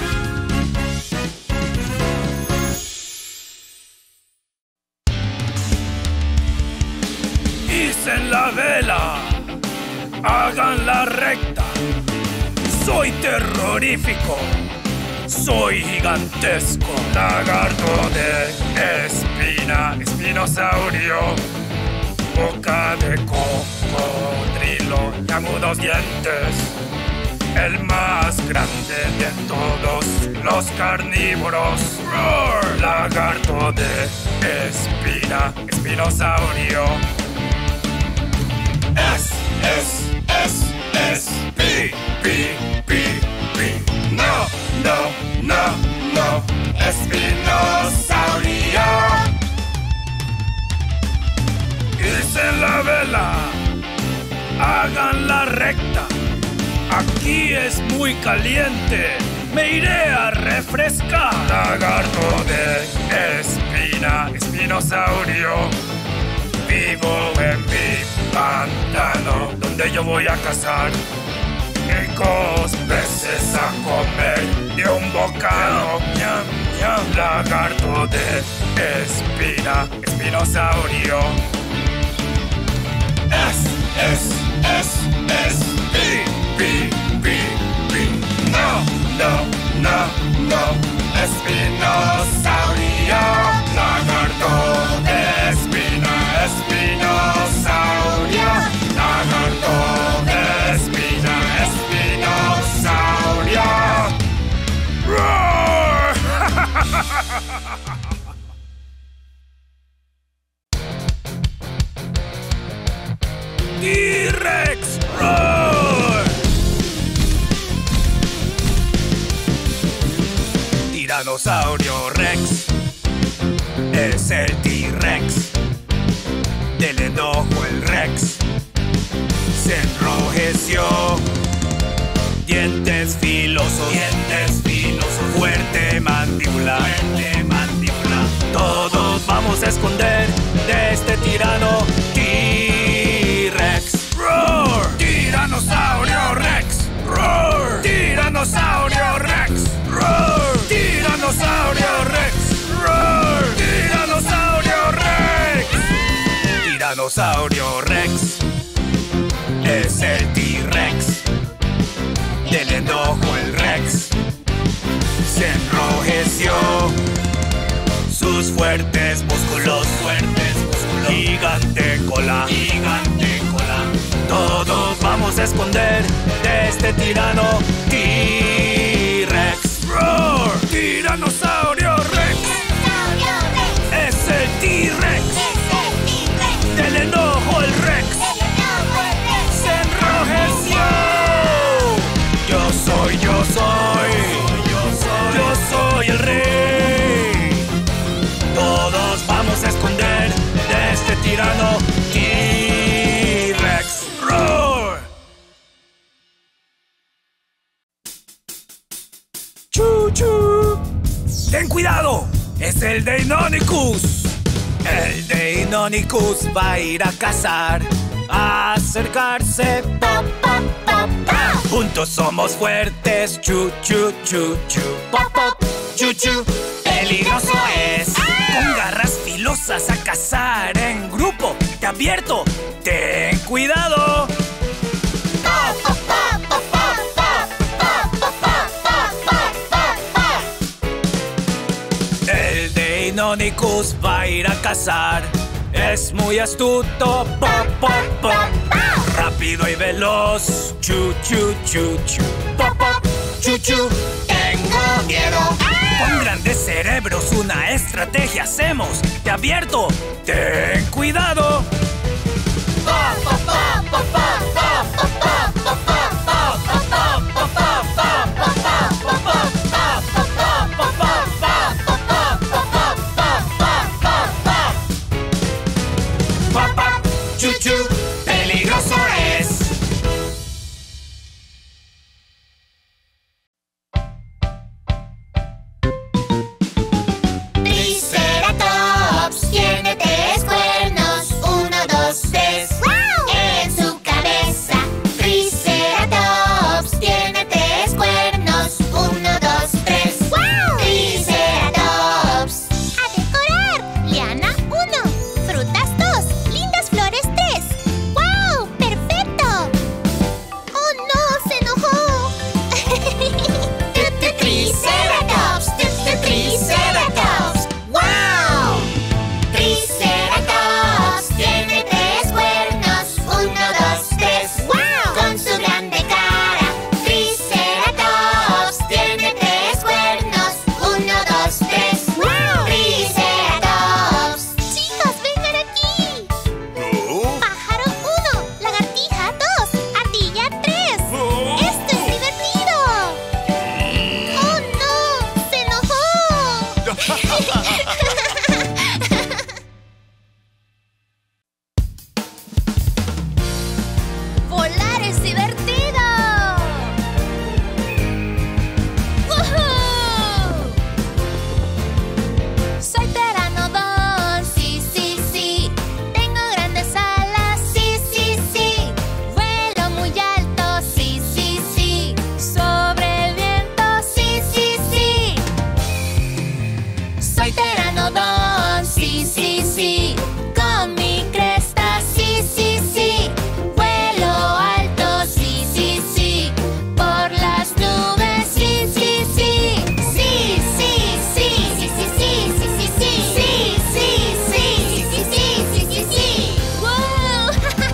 Icen la vela, hagan la recta. Soy terrorífico, soy gigantesco. Lagarto de espina, espinosaurio, boca de cocodrilo y agudos dientes. El más grande de todos los carnívoros. Roar. Lagarto de espina, espinosaurio. Es, es, es, es, pi, pi, pi, pi. No, no, no, no, espinosaurio. Icen la vela, hagan la recta. Aquí es muy caliente, me iré a refrescar. Lagarto de espina, espinosaurio. Vivo en mi pantano, donde yo voy a cazar ricos peces a comer de un bocado. Ñam, ñam. Lagarto de espina, espinosaurio. Es, es, es, es, pi, pi, pi, pi. No, no, no, no, espinosaurio. Lagarto de espina, espinosaurio. Lagarto de espina, espinosaurio. ¡Roar! T-Rex, roar. Tiranosaurio Rex es el T-Rex. Del enojo el Rex se enrojeció. Dientes filosos, dientes filosos, fuerte mandíbula, fuerte mandíbula. Todos vamos a esconder de este tirano T-Rex. Roar. Tiranosaurio Tiranosaurio Rex. Roar. Tiranosaurio Rex. Roar. Tiranosaurio Rex. Roar. Tiranosaurio Rex. Tiranosaurio Rex es el T-Rex. Del enojo el Rex se enrojeció. Sus fuertes músculos, fuertes músculos, gigante cola, gigante cola. Todos vamos a esconder de este tirano T-Rex. Roar. Tiranosaurio Rex. Tiranosaurio Rex. Es el T-Rex. Es el T-Rex. Del enojo el Rex Del enojo el Rex se enrojeció. Yo soy, yo soy, yo soy, yo soy el rey. Todos vamos a esconder de este tirano T-Rex. Roar. Chu chu. Ten cuidado, es el Deinonychus. El Deinonychus va a ir a cazar, a acercarse. Pop, pop, pop, pop. Juntos somos fuertes. Chu, chu, chu, chu. Pop, pop, chu, chu. Peligroso es. Con garras filosas a cazar en grupo. Te advierto, ten cuidado. Pop, pop, pop, pop, pop, pop, pop, pop, pop, pop, pop. El Deinonychus va a ir a cazar. Es muy astuto. Pop, pop, pop. Rápido y veloz. Chu, chu, chu, chu. Pop, pop, chu, chu. Tengo miedo. Con grandes cerebros una estrategia hacemos. Te advierto, ten cuidado. Pop, pop, pop, pop, pop, pop, pop, pop, pop, pop, pop, pop, pop, pop, pop, pop, pop, pop, pop, pop. Chuchu, peligroso es. Triceratops tiene tres cuernos. Uno, dos, tres. En su cabeza. Triceratops tiene tres cuernos. Uno, dos, tres. Triceratops. A decorar. Liana, uno. Frutas, dos. Lindas flores, tres. ¡Wow! ¡Perfecto! ¡Oh, no! ¡Se enojó! Triceratops. Triceratops. ¡Wow! Triceratops tiene tres cuernos. Uno, dos, tres. ¡Wow! Con su grande cara. Triceratops tiene tres cuernos. Uno, dos, tres. ¡Wow! Triceratops. Chicos, vengan aquí. Pájaro uno. Lagartija dos. Ardilla tres. ¡Esto es divertido! ¡Oh, no! ¡Se enojó! ¡Volar es divertido! ¡Woohoo! Soy pteranodon, sí, sí, sí. Tengo grandes alas, sí, sí, sí. Vuelo muy alto, sí, sí, sí. Sobre el viento, sí, sí, sí. Soy pteranodon, sí, sí, sí. Con mi cresta, sí, sí, sí. Vuelo alto, sí, sí, sí. Por las nubes, sí, sí, sí. Sí, sí, sí, sí, sí, sí, sí, sí, sí. Sí, sí, sí, sí, sí, sí, sí, sí. ¡Wow!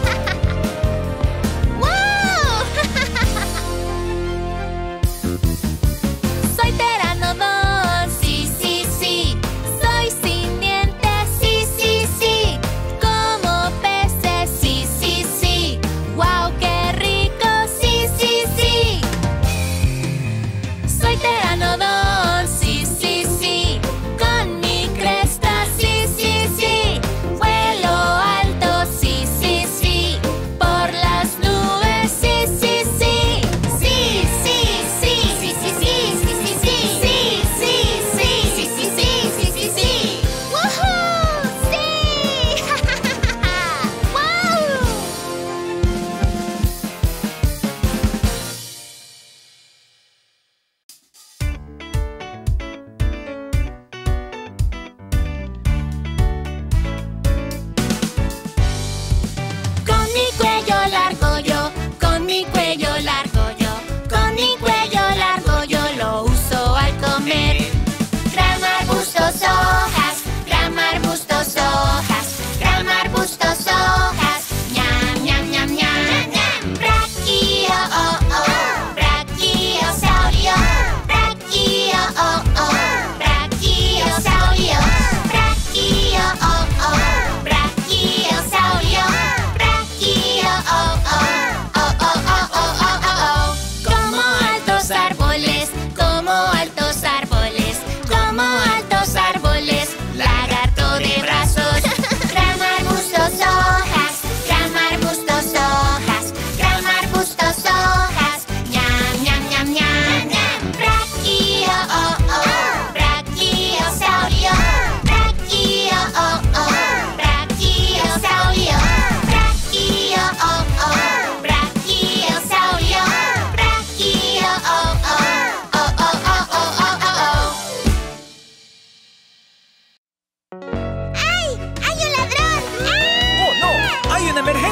¡Wow! Soy pteranodon, sí, sí, sí. Soy sin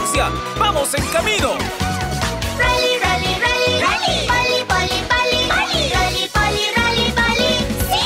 emergencia! ¡Vamos en camino! Rally, rally, rally, rally, poli, poli, poli, poli, rally, poli, rally, poli,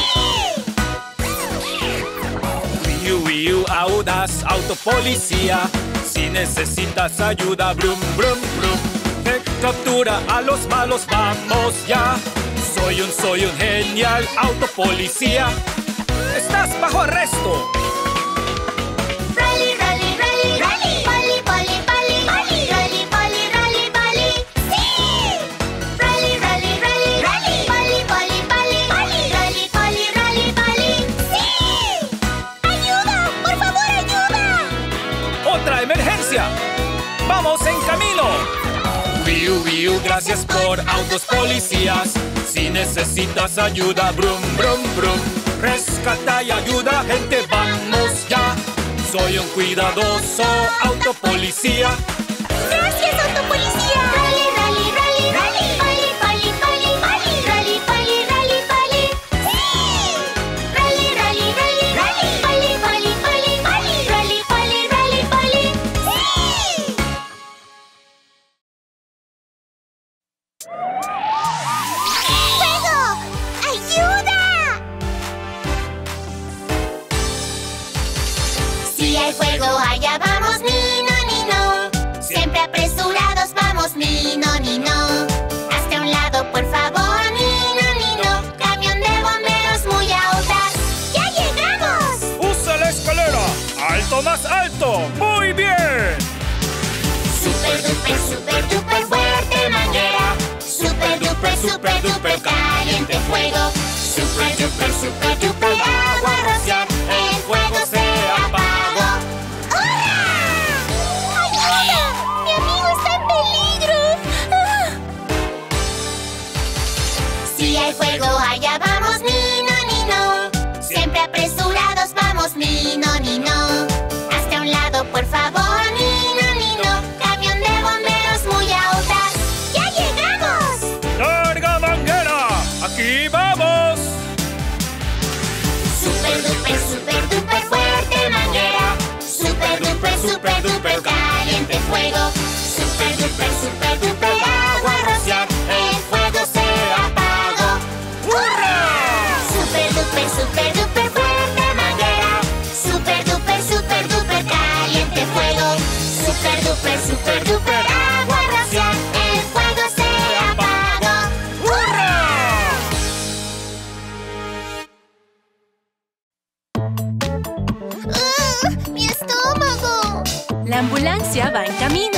¡sí! Wiu, wiu, audaz, autopolicía. Si necesitas ayuda, brum, brum, brum. Te captura a los malos, vamos ya. Soy un, soy un genial autopolicía. ¡Estás bajo arresto! Rally, rally, rally, rally, poli, poli, poli, poli, rally, poli, rally, poli, ¡sí! Rally, rally, rally, rally, poli, poli, poli, poli, rally, poli, rally, poli, ¡sí! ¡Ayuda! ¡Por favor, ayuda! ¡Otra emergencia! ¡Vamos en camino! Wiu, wiu, gracias por autos policías. Si necesitas ayuda, brum, brum, brum. Rescata y ayuda, gente, vamos ya. Soy un cuidadoso autopolicía. ¡Gracias, autopolicía! Rally, rally, rally, rally, poli, poli, poli, poli, rally, poli, rally, poli, ¡sí! Rally, rally, rally, rally, poli, poli, poli, poli, rally, poli, rally, poli, ¡sí! ¡Fuego! ¡Ayuda! Si hay fuego, allá vamos, ni no, ni no. Siempre apresurados vamos, ni no, ni no. Hasta un lado, por favor, ni no, ni no. Camión de bomberos muy audaz. ¡Ya llegamos! ¡Usa la escalera! ¡Alto más alto! ¡Muy bien! Super duper, super duper fuerte manguera. Super duper, super duper caliente fuego. Super duper, super duper agua rociar. El fuego se apagó. ¡Hurra! ¡Ayuda! ¡Mi amigo está en peligro! ¡Ah! Si hay fuego, allá vamos, ni no, ni no. Siempre apresurados vamos, ni no, ni no. Hasta un lado, por favor, ni no, ni no. Camión de bomberos muy audaz. ¡Ya llegamos! ¡Larga manguera! ¡Aquí vamos! Super duper, super duper fuerte manguera. Super duper, super duper caliente fuego. Super duper, super duper agua rociar. El fuego se apagó. ¡Hurra! Super duper, super duper fuerte manguera. Super duper, super duper caliente fuego. Super duper, super duper agua rociar. El fuego se apagó. ¡Hurra! ¡Ah! ¡Mi estómago! La ambulancia va en camino.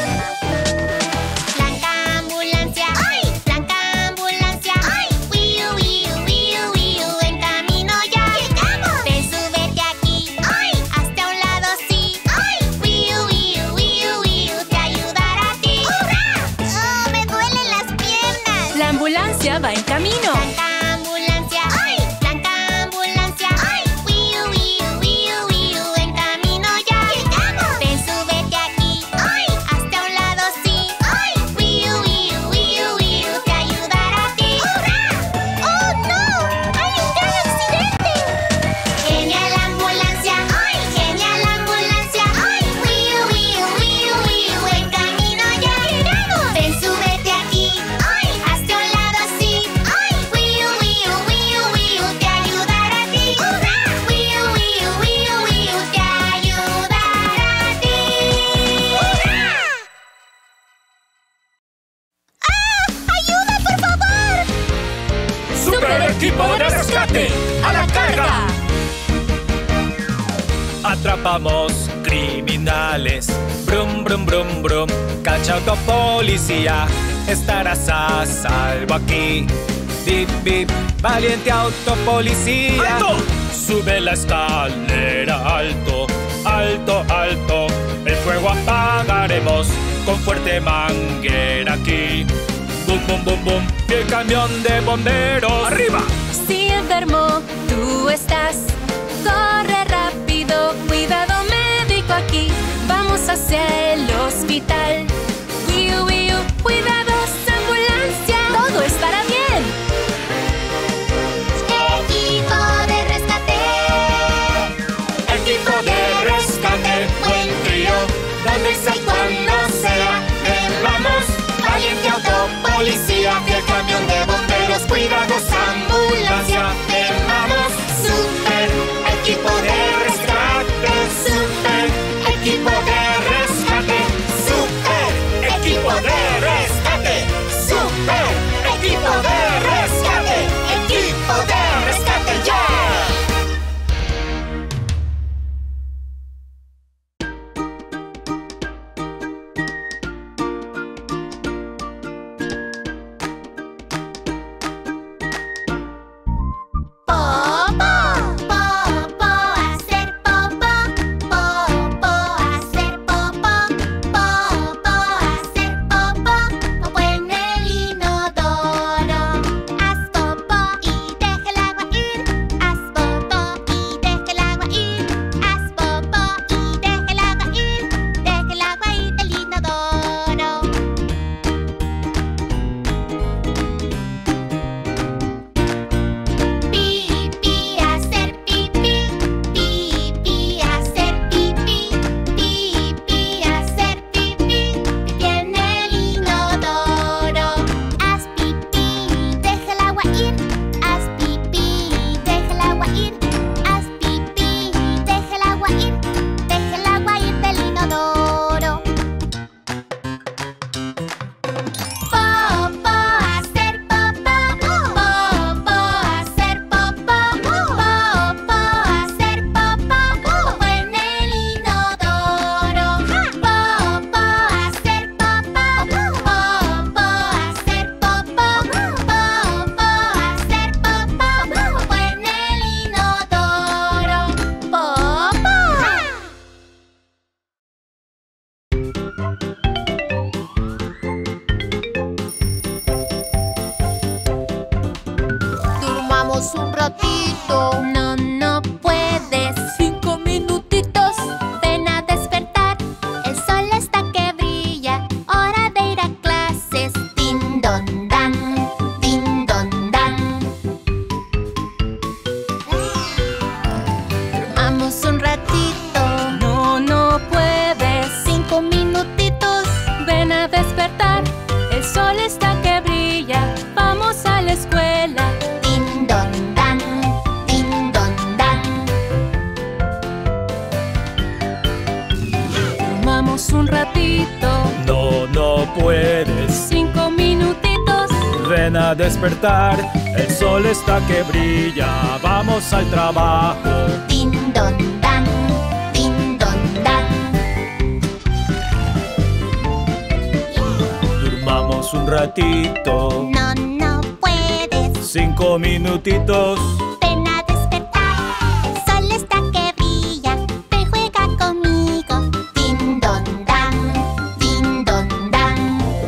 Blanca ambulancia, ¡ay! Blanca ambulancia, ¡ay! Wiu, wiu, wiu, wiu, en camino ya. ¡Llegamos! Te súbete aquí, ¡ay! Hasta un lado sí, ¡ay! Wiu, wiu, wiu, wiu, te ayudará a ti. ¡Hurra! ¡Oh, me duelen las piernas! La ambulancia va en camino. Blanca ambulancia, ¡ay! Blanca ambulancia, ¡ay! Wiu, wiu, wiu, wiu, en camino ya. ¡Llegamos! Te súbete aquí, ¡ay! Hasta un lado sí, ¡ay! Wiu, wiu, wiu, wiu, te ayudará a ti. ¡Hurra! ¡Oh, no! ¡Hay un gran accidente! Genial ambulancia, ¡ay! Genial ambulancia, ¡ay! Wiu, wiu, wiu, wiu, en camino ya. ¡Llegamos! Ven, súbete aquí, ¡ay! Hasta un lado sí, ¡ay! Wiu, wiu, wiu, wiu, te ayudará a ti. ¡Hurra! Wiu, wiu, wiu, wiu, te ayudará a ti. ¡Hurra! ¡Ah! ¡Ayuda, por favor! ¡Super equipo de rescate! ¡A la carga! Atrapamos criminales. Brum, brum, brum, brum. Cacha autopolicía. Estarás a salvo aquí. Bip, bip. Valiente autopolicía. ¡Alto! Sube la escalera alto. Alto, alto. El fuego apagaremos con fuerte manguera aquí. Bum, bum, bum, bum. Y el camión de bomberos. ¡Arriba! Si enfermo tú estás, corre rápido, cuidado médico aquí. Vamos hacia el hospital. Wiu, wiu, cuidados, ambulancia. Todo estará bien. Equipo de rescate. Equipo de rescate, buen trío. ¿Dónde está cuando cuidados, ambulancia. Llamamos super equipo de rescate. Super equipo de rescate. Super equipo de rescate. Super equipo de rescate. Equipo de rescate ya. Un ratito. No, no puedes. Cinco minutitos. Ven a despertar. El sol está que brilla. Hora de ir a clases. Din don dan, din don dan. Vamos un ratito. No, no puedes. Cinco minutitos. Ven a despertar. El sol está que brilla. Vamos a la escuela. Din don dan, din don dan. Tomamos un ratito. No, no puedes. Cinco minutitos. Ven a despertar. El sol está que brilla. Vamos al trabajo. Din don dan, din don dan. Durmamos un ratito. No, no puedes. Cinco minutitos. Ven a despertar. El sol está que brilla. Ven, juega conmigo. Din don dan, din don dan.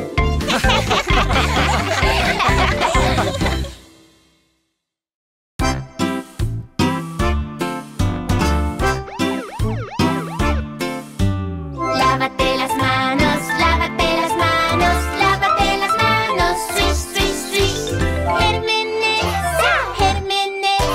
Lávate las manos, lávate las manos, lávate las manos. Swish, swish, swish. Gérmenes, gérmenes.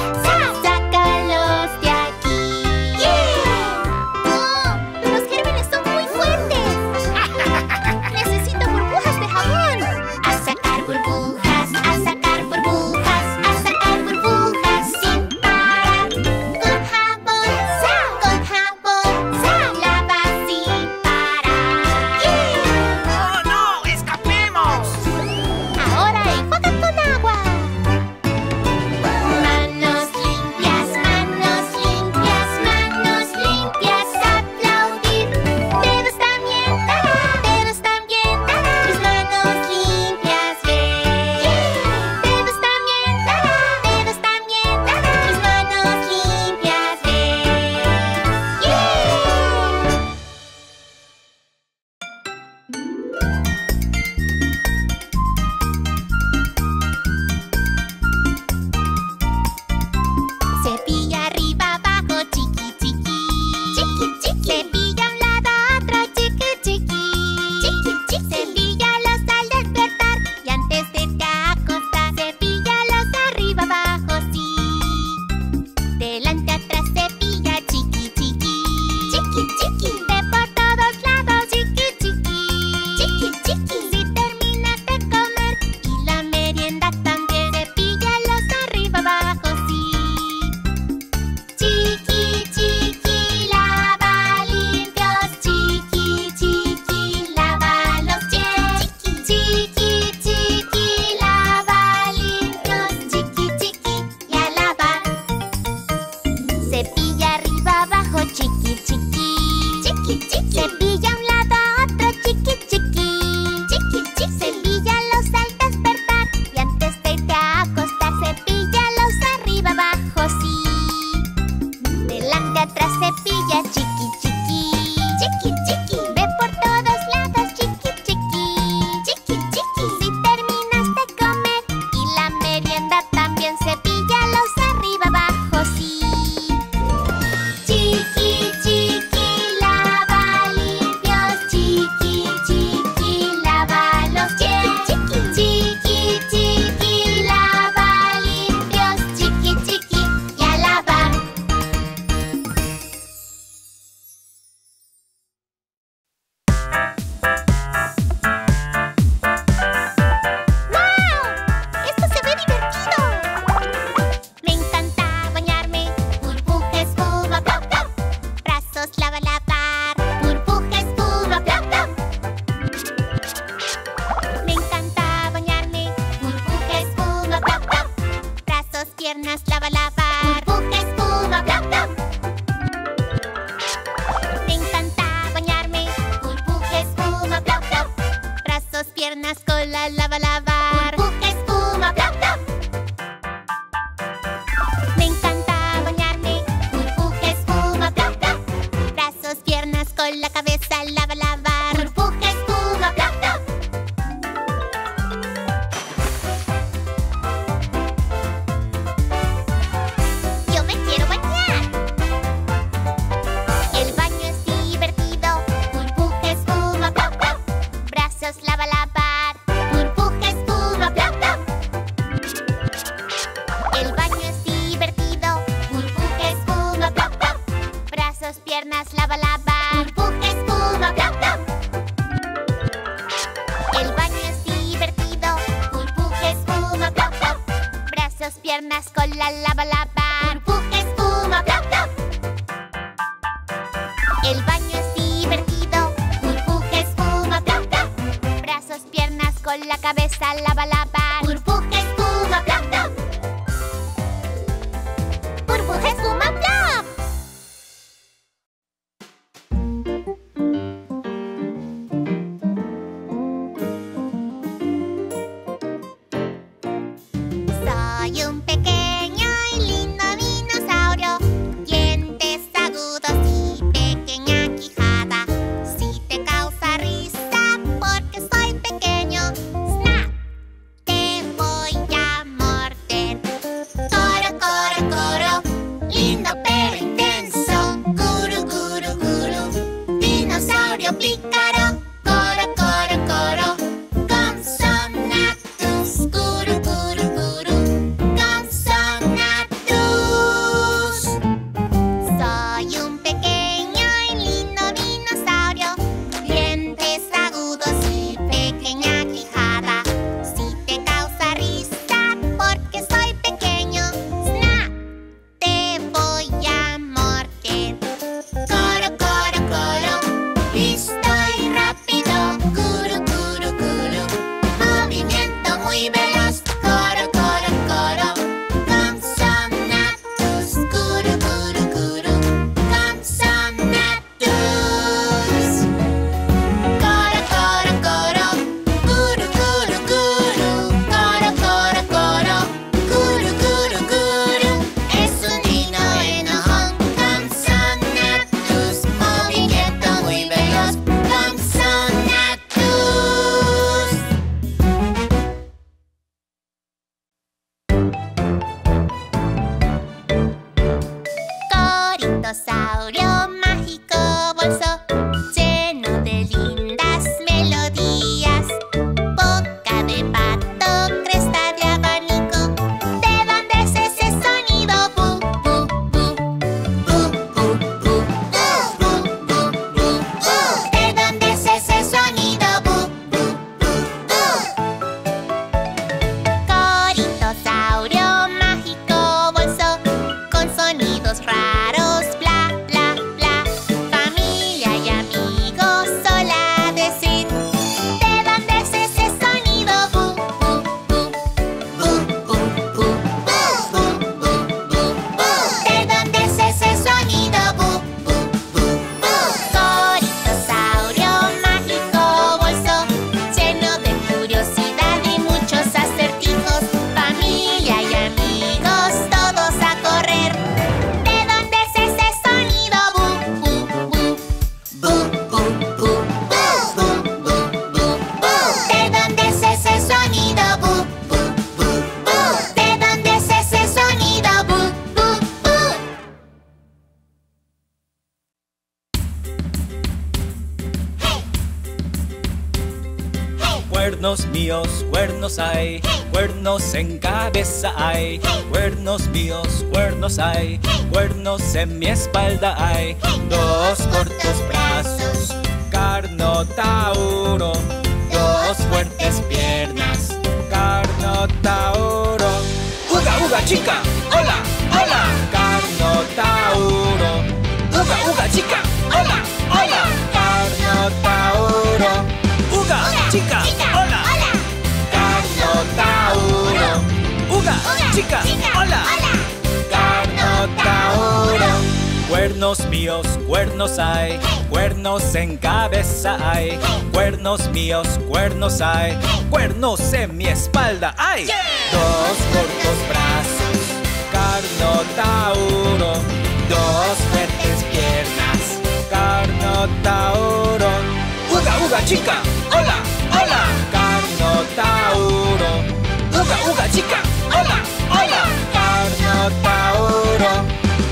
Cepilla arriba, abajo, chiqui, chiqui. Chiqui, chiqui. Cepilla a un lado, a otro, chiqui, chiqui. Chiqui, chiqui. Cepíllalos al despertar y antes de irte a acostar, cepíllalos arriba, abajo, sí. Delante, atrás, cepilla, chiqui, chiqui. Chiqui, chiqui. Ve por todos lados, chiqui, chiqui. Chiqui, chiqui. Si terminas de comer y la merienda también, cepíllalos arriba, abajo, sí. Chiqui, chiqui, lava limpios, chiqui, chiqui, lávalos bien. Chiqui, chiqui, chiqui, lava limpios, chiqui, chiqui, y a lavar. ¡Guau! ¡Esto se ve divertido! Me encanta bañarme. Burbuja, espuma, plop, plop. Brazos, lava, lavar. Burbuja, espuma, plop, plop. Me encanta bañarme. Burbuja, espuma, plop, plop. Brazos, piernas, lava, lavar. Burbuja, espuma, plop, plop. Me encanta bañarme. Burbuja, espuma, plop, plop. Brazos, piernas, cola, lava, lavar. Burbuja, espuma, plop, plop. Me encanta bañarme. Burbuja, espuma, plop, plop. Brazos, piernas, cola, cabeza, lava, lavar. Burbuja, espuma, plop, plop. Yo me quiero bañar. El baño es divertido. Burbuja, espuma, plop, plop. Brazos, lava, lavar. Burbuja, espuma, plop, plop. El baño es divertido. Burbuja, espuma, plop, plop. Brazos, piernas, lava, lavar. Burbuja, espuma, plop, plop. El baño es divertido. Burbuja, espuma, plop, plop. Brazos, piernas, cola, lava, lavar. Burbuja, espuma, plop, plop. El baño es divertido. Burbuja, espuma, plop, plop. Brazos, piernas, cola, cabeza, lava, lavar. Burbuja, espuma, plop, plop. Burbuja, espuma, plop. Soy un pequeño y lindo dinosaurio, dientes agudos y pequeña quijada. Si te causa risa porque soy pequeño, snap, te voy a morder. Coro, coro, coro, lindo pero intenso. Curu, curu, curu, dinosaurio pícaro. Coro, coro, coro, Compsognathus. Curu, curu, curu, Compsognathus. Soy un pequeño y lindo dinosaurio, dientes agudos y pequeña quijada. Si te causa risa porque soy pequeño, snap, te voy a morder. Coro, coro, coro, listo y rápido. Curu, curu, curu, movimiento muy veloz. Coro, coro, coro, Compsognathus. Curu, curu, curu, Compsognathus. Coro, coro, coro, curu, curu, curu. Coro, coro, coro, curu, curu, curu. Es un dino enojón. Compsognathus, movimiento muy veloz. Compsognathus. Coritosaurio, mágico bolso, lleno de lindas melodías. Boca de pato, cresta de abanico. ¿De dónde es ese sonido? Bu, bu, bu. Bu, bu, bu. Bu, bu, bu. ¿De dónde es ese sonido? Bu, bu, bu, bu. Coritosaurio, mágico bolso, con sonidos raros, bla, bla, Cuernos míos, cuernos hay, cuernos en cabeza hay, cuernos míos, cuernos hay, cuernos en mi espalda hay, dos cortos brazos, Carnotauro, dos fuertes piernas, Carnotauro. ¡Uga, uga, chica! ¡Hola, hola! Carnotauro. ¡Uga, uga, chica! ¡Hola, hola! Carnotauro. ¡Uga, chica! ¡Hola! Carnotauro. ¡Uga, chica! ¡Hola! Carnotauro. Cuernos míos, cuernos hay, cuernos en cabeza hay, cuernos míos, cuernos hay, cuernos en mi espalda hay. Dos cortos brazos, Carnotauro, dos fuertes piernas, Carnotauro. ¡Uga, uga, chica! ¡Hola, hola! Carnotauro. ¡Uga, uga, chica! ¡Hola, hola! Carnotauro.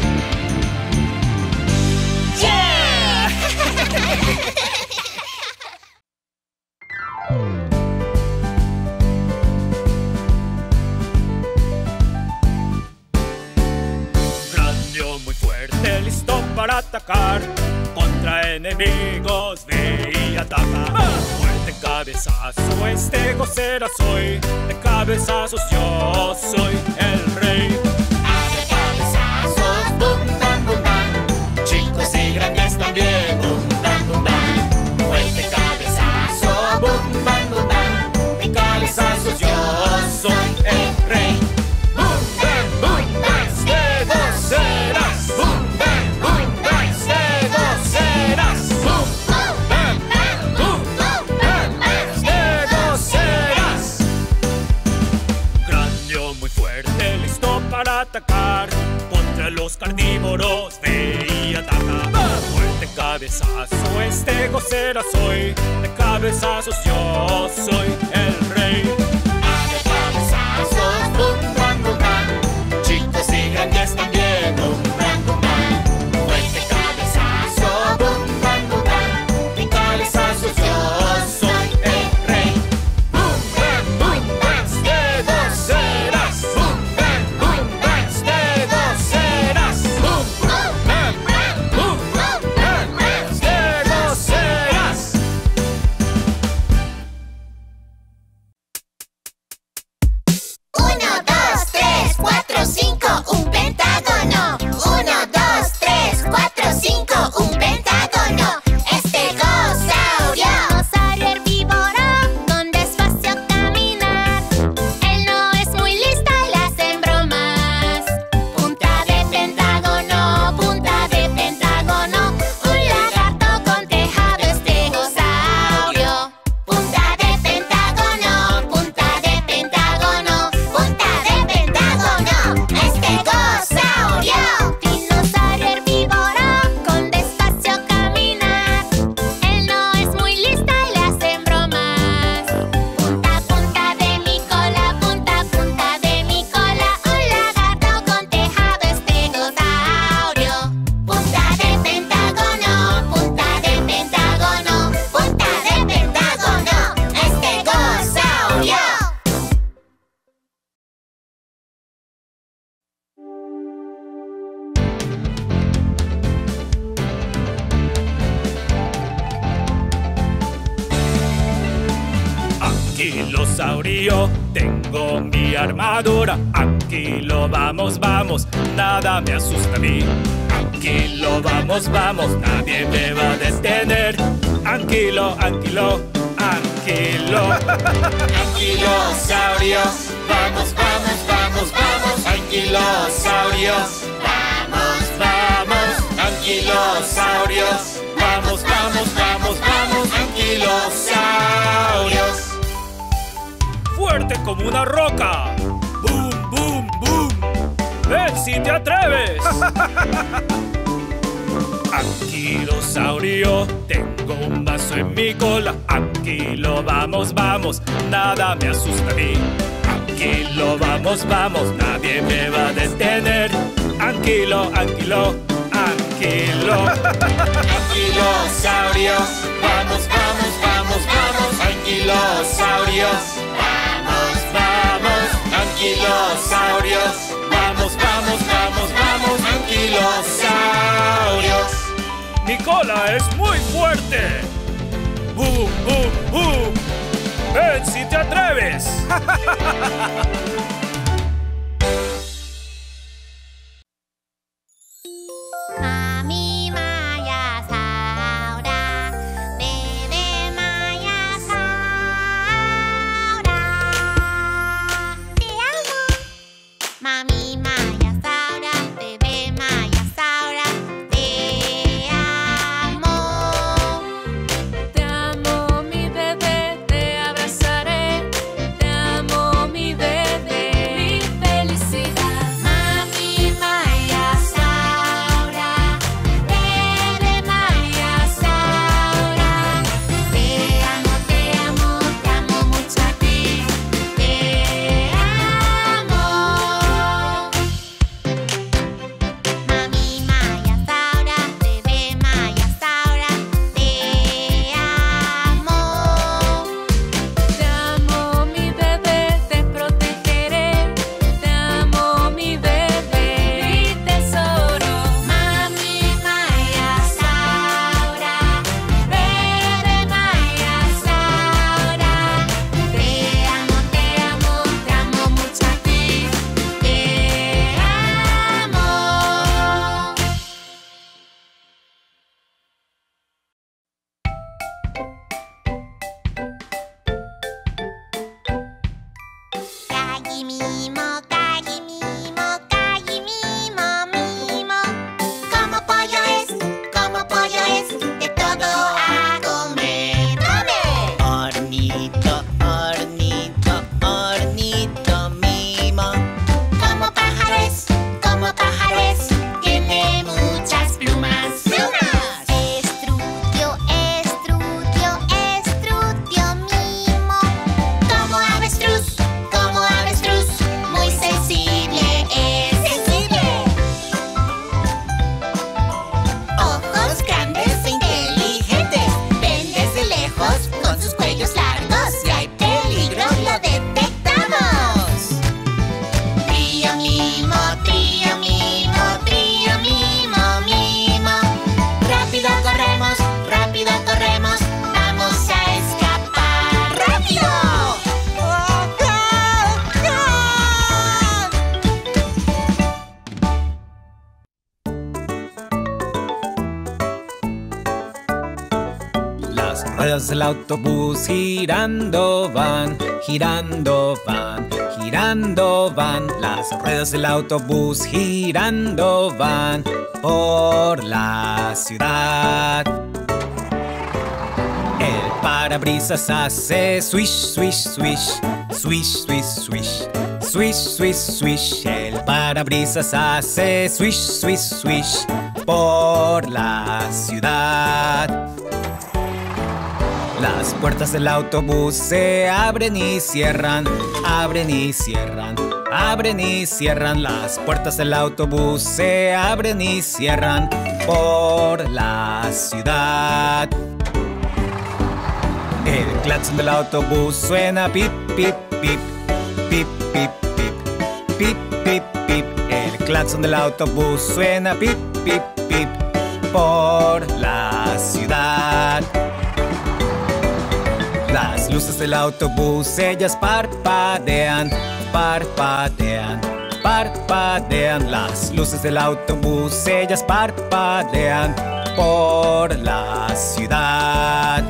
Cráneo muy fuerte, listo para atacar. Contra enemigos ve y ataca. Fuerte cabezazo, este gocera soy. De cabezazos yo soy el rey. Hace cabezazos, bum, bam, bum, bam. Chicos y grandes también, bum, bam, bum, bam. Fuerte cabezazo, bum, bam, bum, bam. De cabezazos yo soy el rey. Bum, bam, bum, bam, de goceras. Bum, bam, bum, bam, de goceras. Bum, bam, bum, bam, de goceras. Cráneo muy fuerte, listo para atacar. Contra los carnívoros ve y ataca. Fuerte cabezazo, este gocera soy. De cabezazos yo soy el rey. Hace cabezazos, bum, bam, bum, bam. Chicos y grandes también, bum, bam, bum, bam. Fuerte cabezazo, bum, bam, bum, bam. De cabezazos yo soy el rey. Bum, bam, bum, bam, de goceras. Bum, bam, bum, bam, de goceras. Bum, bam, bam, bum, bam, de goceras. Uno, dos, tres, cuatro, cinco, un pentágono. Uno, dos, tres, cuatro, cinco, un pentágono. Estegosaurio. Dinosaurio herbívoro con despacio caminar. Él no es muy listo y le hacen bromas. Punta de pentágono, punta de pentágono. Un lagarto con tejado estegosaurio. Punta de pentágono, punta de pentágono. Punta de pentágono, estegosaurio. Dinosaurio herbívoro con despacio caminar. Él no es muy listo y le hacen bromas. Punta, punta de mi cola, punta, punta de mi cola. Un lagarto con tejado estegosaurio. Punta de pentágono, punta de pentágono. Punta de pentágono, estegosaurio. Anquilosaurio, tengo mi armadura. Anquilo, vamos, vamos, nada me asusta a mí. Anquilo, vamos, vamos, nadie me va a detener. Anquilo, anquilo, anquilo. Anquilosaurios, vamos, vamos, vamos, vamos. Anquilosaurios, vamos, vamos. Anquilosaurios, vamos, vamos, vamos, vamos. Anquilosaurios. Fuerte como una roca. Boom, boom, boom. Ven si te atreves. Anquilosaurio, tengo un vaso en mi cola. Anquilo, vamos, vamos, nada me asusta a mí. Anquilo, vamos, vamos, nadie me va a detener. Anquilo, anquilo, anquilo. Anquilosaurios, vamos, vamos, vamos, vamos. Anquilosaurios. anquilosaurios. Vamos, vamos, vamos, vamos, anquilosaurios. Mi cola es muy fuerte. ¡Uh, uh, uh! ¡Ven si te atreves! Mami Mayasaura, bebé Mayasaura, te amo. Mami Mayasaura, bebé Mayasaura, te amo. Te amo, mi bebé, te abrazaré. Te amo, mi bebé, mi felicidad. Mami Mayasaura, bebé Mayasaura, te amo, te amo, te amo mucho a ti. Te amo. Mami Mayasaura, bebé Mayasaura, te amo. Te amo, mi bebé, te protegeré. Te amo, mi bebé, mi tesoro. Mami Mayasaura, bebé Mayasaura, te amo, te amo, te amo mucho a ti. Te amo. Cagimimo, cagimimo, cagimimo, mimo. Como pollo es, como pollo es, de todo a comer. ¡Come! Hornito, hornito, hornito mimo. Como pájaro es, como pájaro es, tiene muchas plumas. ¡Plumas! Estrudio, estrudio, estrudio mimo. Como avestruz, como avestruz, muy sensible es. ¡Sensible! Ojos grandes e inteligentes, ven desde lejos con sus cuellos largos. Si hay peligro lo detectamos. Trío mimo, trío mimo, trío mimo, mimo. Rápido corremos, rápido corremos, vamos a escapar. ¡Rápido! Las ruedas del autobús girando van, girando van, girando van. Las ruedas del autobús girando van por la ciudad. El parabrisas hace swish, swish, swish, swish, swish, swish, swish, swish, swish. El parabrisas hace swish, swish, swish por la ciudad. Las puertas del autobús se abren y cierran, abren y cierran, abren y cierran. Las puertas del autobús se abren y cierran por la ciudad. El claxon del autobús suena pip, pip, pip, pip, pip, pip, pip, pip, pip. El claxon del autobús suena pip, pip, pip por la ciudad. Las luces del autobús, ellas parpadean, parpadean, parpadean. Las luces del autobús, ellas parpadean por la ciudad.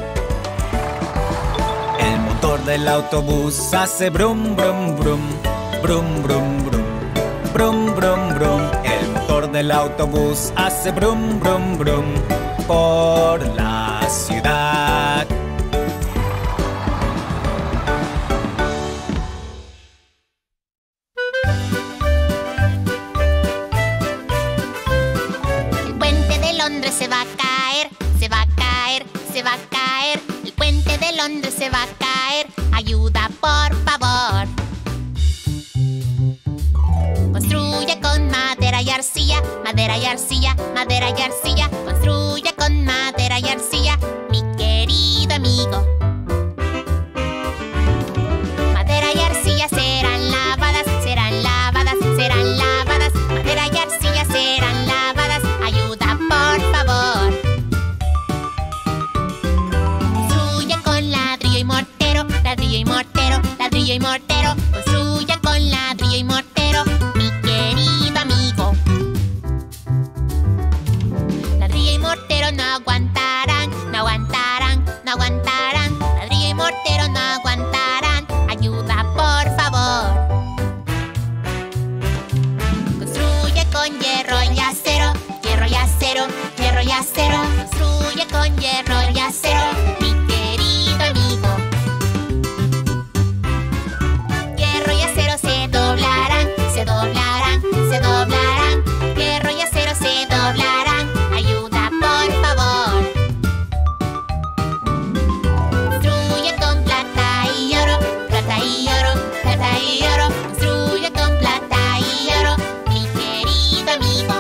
El motor del autobús hace brum, brum, brum, brum, brum, brum, brum, brum, brum. El motor del autobús hace brum, brum, brum por la ciudad. El puente de Londres se va a caer, se va a caer, se va a caer. El puente de Londres se va a caer. Ayuda, por favor. Construye con madera y arcilla, madera y arcilla, madera y arcilla. Construye con madera y arcilla, mi querido amigo. Madera y arcilla serán lavadas, serán no aguantarán, no aguantarán, no aguantarán. Ladrillo y mortero no aguantarán. Ayuda, por favor. Construye con hierro y acero, hierro y acero, hierro y acero. Construye con hierro y acero, mi querido amigo. Hierro y acero se doblarán, se doblarán, se doblarán. Hierro y acero se doblarán. Ayuda, por favor. Construye con plata y oro, plata y oro, plata y oro. Construye con plata y oro, mi querido amigo.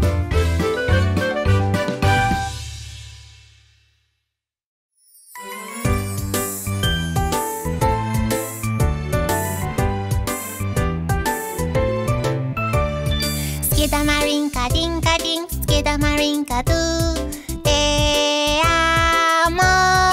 Skidamarinka-dinka-ding, skidamarinka-doo. Te amo.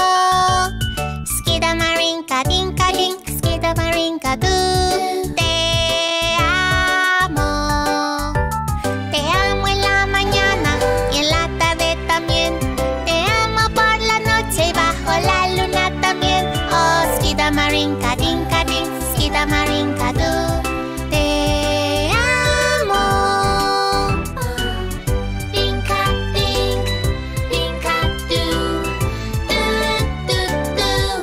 Skidamarinka-dinka-ding, skidamarinka-doo. Te amo. Te amo en la mañana y en la tarde también. Te amo por la noche y bajo la luna también. Oh, skidamarinka-dinka-ding, skidamarinka-doo. Te amo. Dinka-ding, dinka-doo, doo-doo-doo.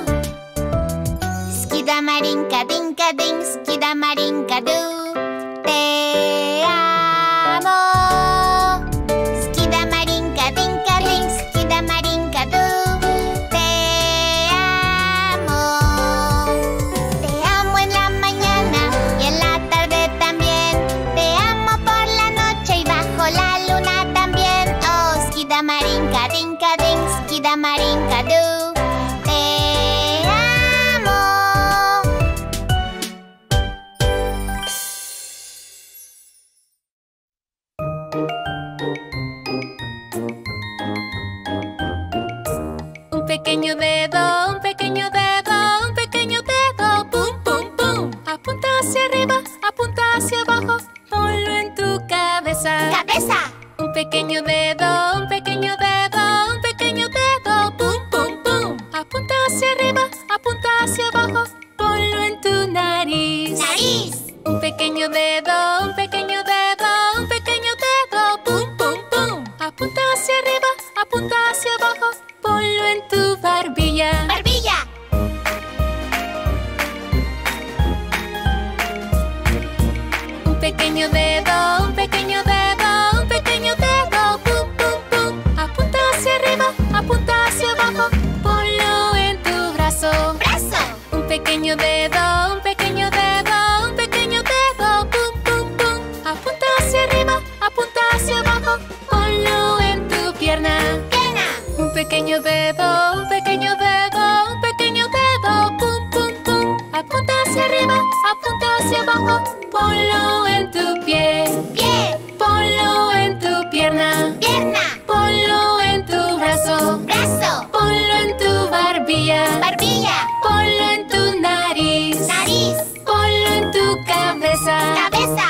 Skidamarinka-dinka-ding, skidamarinka-doo. Te amo. Skidamarinka-dinka-ding, skidamarinka-doo. Te amo. Te amo en la mañana y en la tarde también. Te amo por la noche y bajo la luna también. Oh, skidamarinka-dinka-ding, skidamarinka-doo. Te amo. Un pequeño dedo, un pequeño dedo, un pequeño dedo. Pum, pum, pum. Apunta hacia arriba, apunta hacia abajo. Ponlo en tu cabeza. ¡Cabeza! Un pequeño dedo, un pequeño dedo, un pequeño dedo. Pum, pum, pum. Apunta hacia arriba, apunta hacia abajo. Ponlo en tu nariz. ¡Nariz! Un pequeño dedo, un pequeño dedo, un pequeño dedo. Pum, pum, pum. Apunta hacia arriba, apunta hacia abajo. Ponlo en tu barbilla. ¡Barbilla! Un pequeño dedo, un pequeño dedo, un pequeño dedo. Pum, pum, pum. Apunta hacia arriba, apunta hacia abajo. Ponlo en tu brazo. ¡Brazo! Un pequeño dedo, un pequeño dedo, un pequeño dedo. Pum, pum, pum. Apunta hacia arriba, apunta hacia abajo. Ponlo en tu pierna. ¡Pierna! Un pequeño dedo, un pequeño dedo, un pequeño dedo. Pum, pum, pum. Apunta hacia arriba, apunta hacia abajo. Ponlo en tu pie. ¡Pie! Ponlo en tu pierna. ¡Pierna! Ponlo en tu brazo. ¡Brazo! Ponlo en tu barbilla. ¡Barbilla! Ponlo en tu nariz. ¡Nariz! Ponlo en tu cabeza. ¡Cabeza!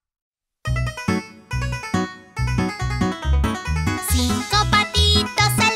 Cinco patitos al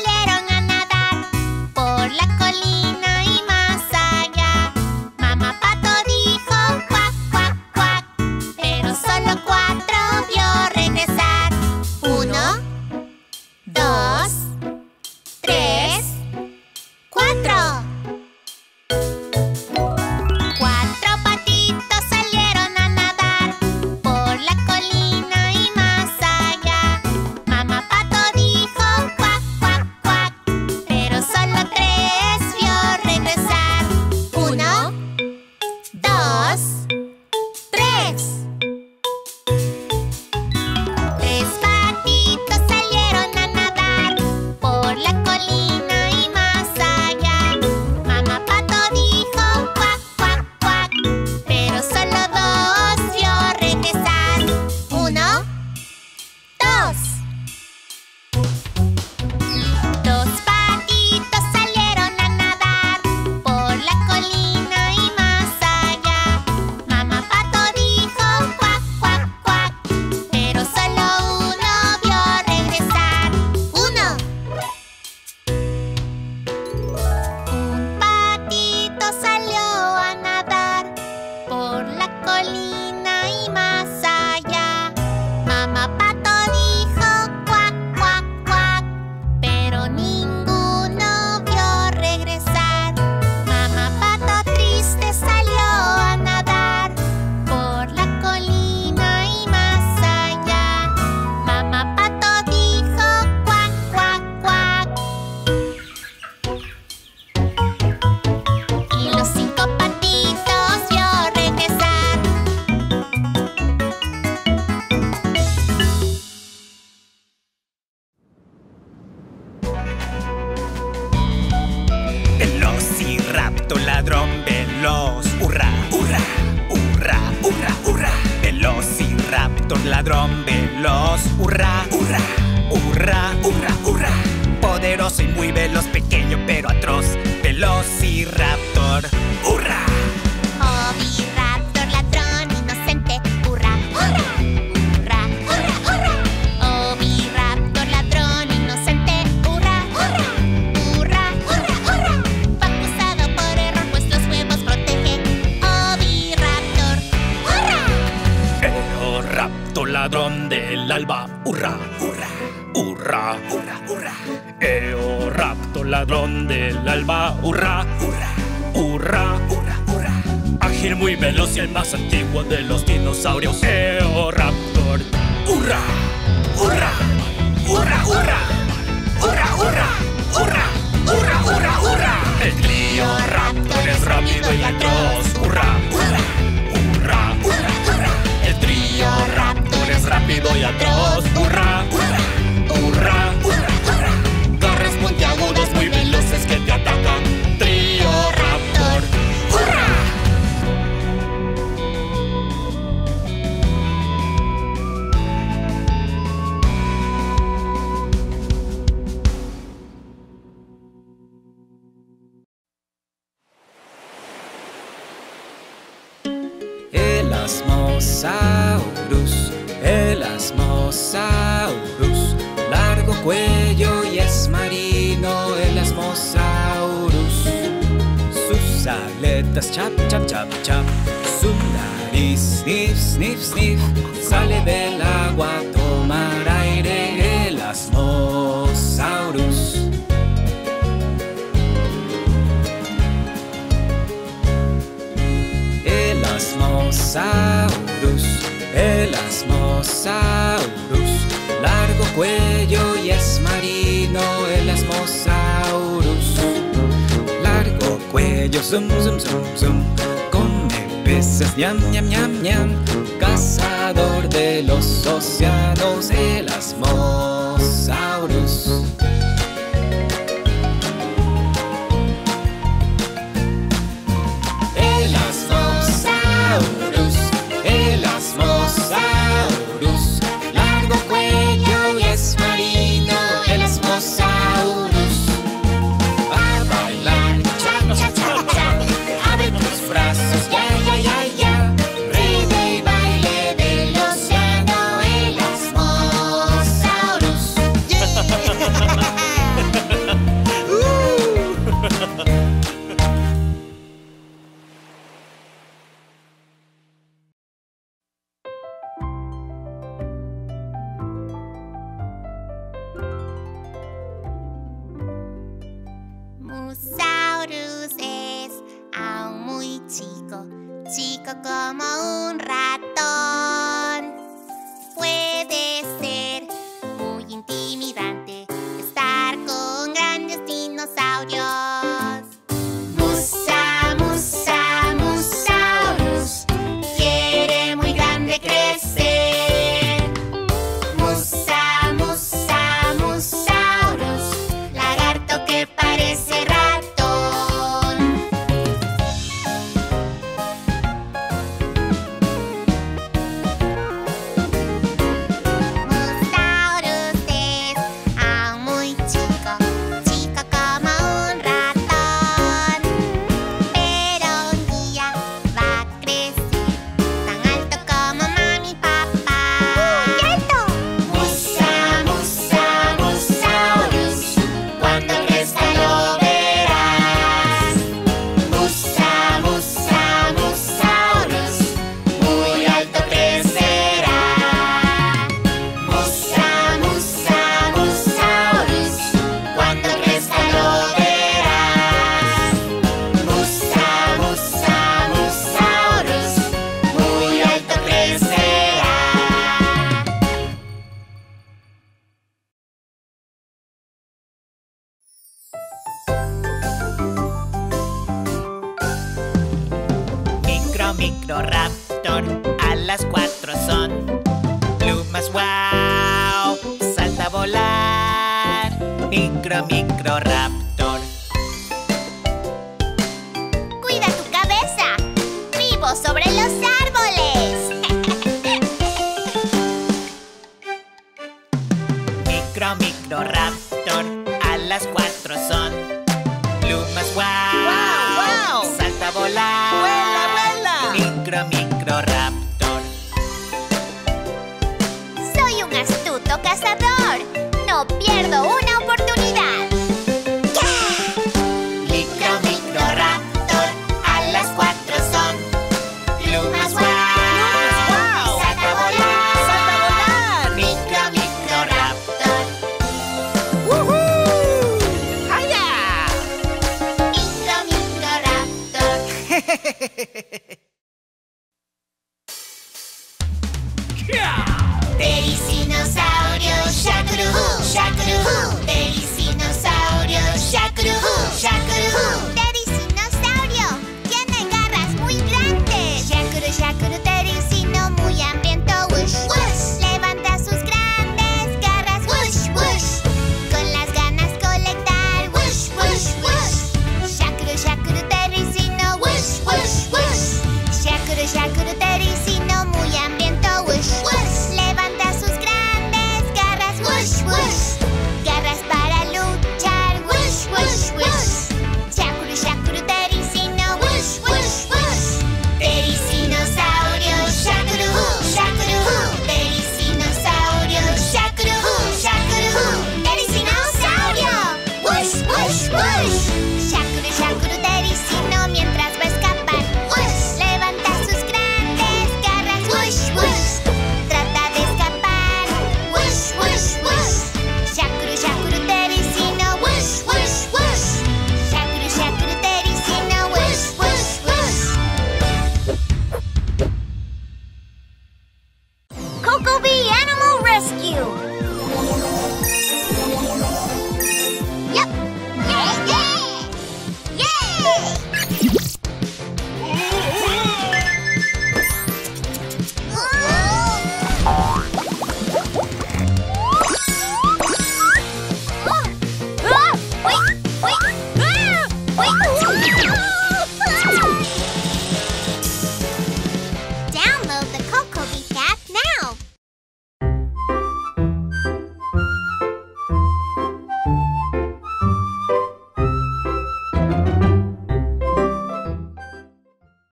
Velociraptor, ladrón veloz. Hurra, hurra, hurra, hurra, hurra. Velociraptor, ladrón veloz. Hurra, hurra, hurra, hurra, hurra. Poderoso y muy veloz, pequeño pero atroz. Velociraptor, hurra. Oviraptor, ladrón inocente. Hurra, hurra, hurra, hurra, hurra. Oviraptor, ladrón inocente. Hurra, hurra, hurra, hurra, hurra. Acusado por error, pues los huevos protege. Oviraptor, hurra. Eoraptor, ladrón del alba. Hurra, hurra, hurra, hurra, hurra. Eoraptor, ladrón del alba. Hurra, hurra, hurra, hurra, hurra. Ágil, muy veloz y el más antiguo de los dinosaurios. Eoraptor, hurra, hurra, hurra, hurra, hurra, hurra, hurra, hurra, hurra, hurra. El trío Raptor es rápido y atroz. Hurra, hurra, hurra, hurra, hurra. El trío Raptor es rápido y atroz. Hurra, hurra, hurra, hurra, hurra. Garras puntiagudas muy veloces que te atacan. Trío Raptor, hurra. Elasmosaurus, Elasmosaurus, largo cuello y es marino. Elasmosaurus, sus aletas chap, chap, chap, chap, su nariz sniff, sniff, sniff, sale del agua a tomar aire. Elasmosaurus. Elasmosaurus, Elasmosaurus, largo cuello y es marino. Elasmosaurus, largo cuello, zum, zum, zum, zum, come peces, ñam, ñam, ñam, ñam, cazador de los océanos. Elasmosaurus. Elasmosaurus, largo cuello y es marino. Elasmosaurus. A bailar, cha, cha, cha, cha. Abre tus brazos, ya, ya, ya, ya. Ritmo y baile del océano. Elasmosaurus. Musaurus es aún muy chico, chico como un ratón. Puede ser muy intimidante estar con grandes dinosaurios. Musa, musa, musaurus, quiere muy grande crecer. Musa, musa, musaurus, lagarto que parece ratón. Musaurus es aún muy chico, chico como un ratón. Pero un día va a crecer, tan alto como mami y papá. ¡Muy alto! Musa, musa, musaurus, cuando crezca lo verás. Musa, musa, musaurus, muy alto crecerá. Musa, musa, musaurus, cuando crezca lo verás. Musa, musa, musaurus, muy alto crecerá. Micro, micro raptor, a las cuatro son. Plumas, wow, salta a volar. Micro, micro raptor. Micro, micro raptor, a las cuatro son. Plumas, wow, ¡Guau, guau! salta a volar. ¡Vuela, vuela! Micro, micro raptor. Soy un astuto cazador. No pierdo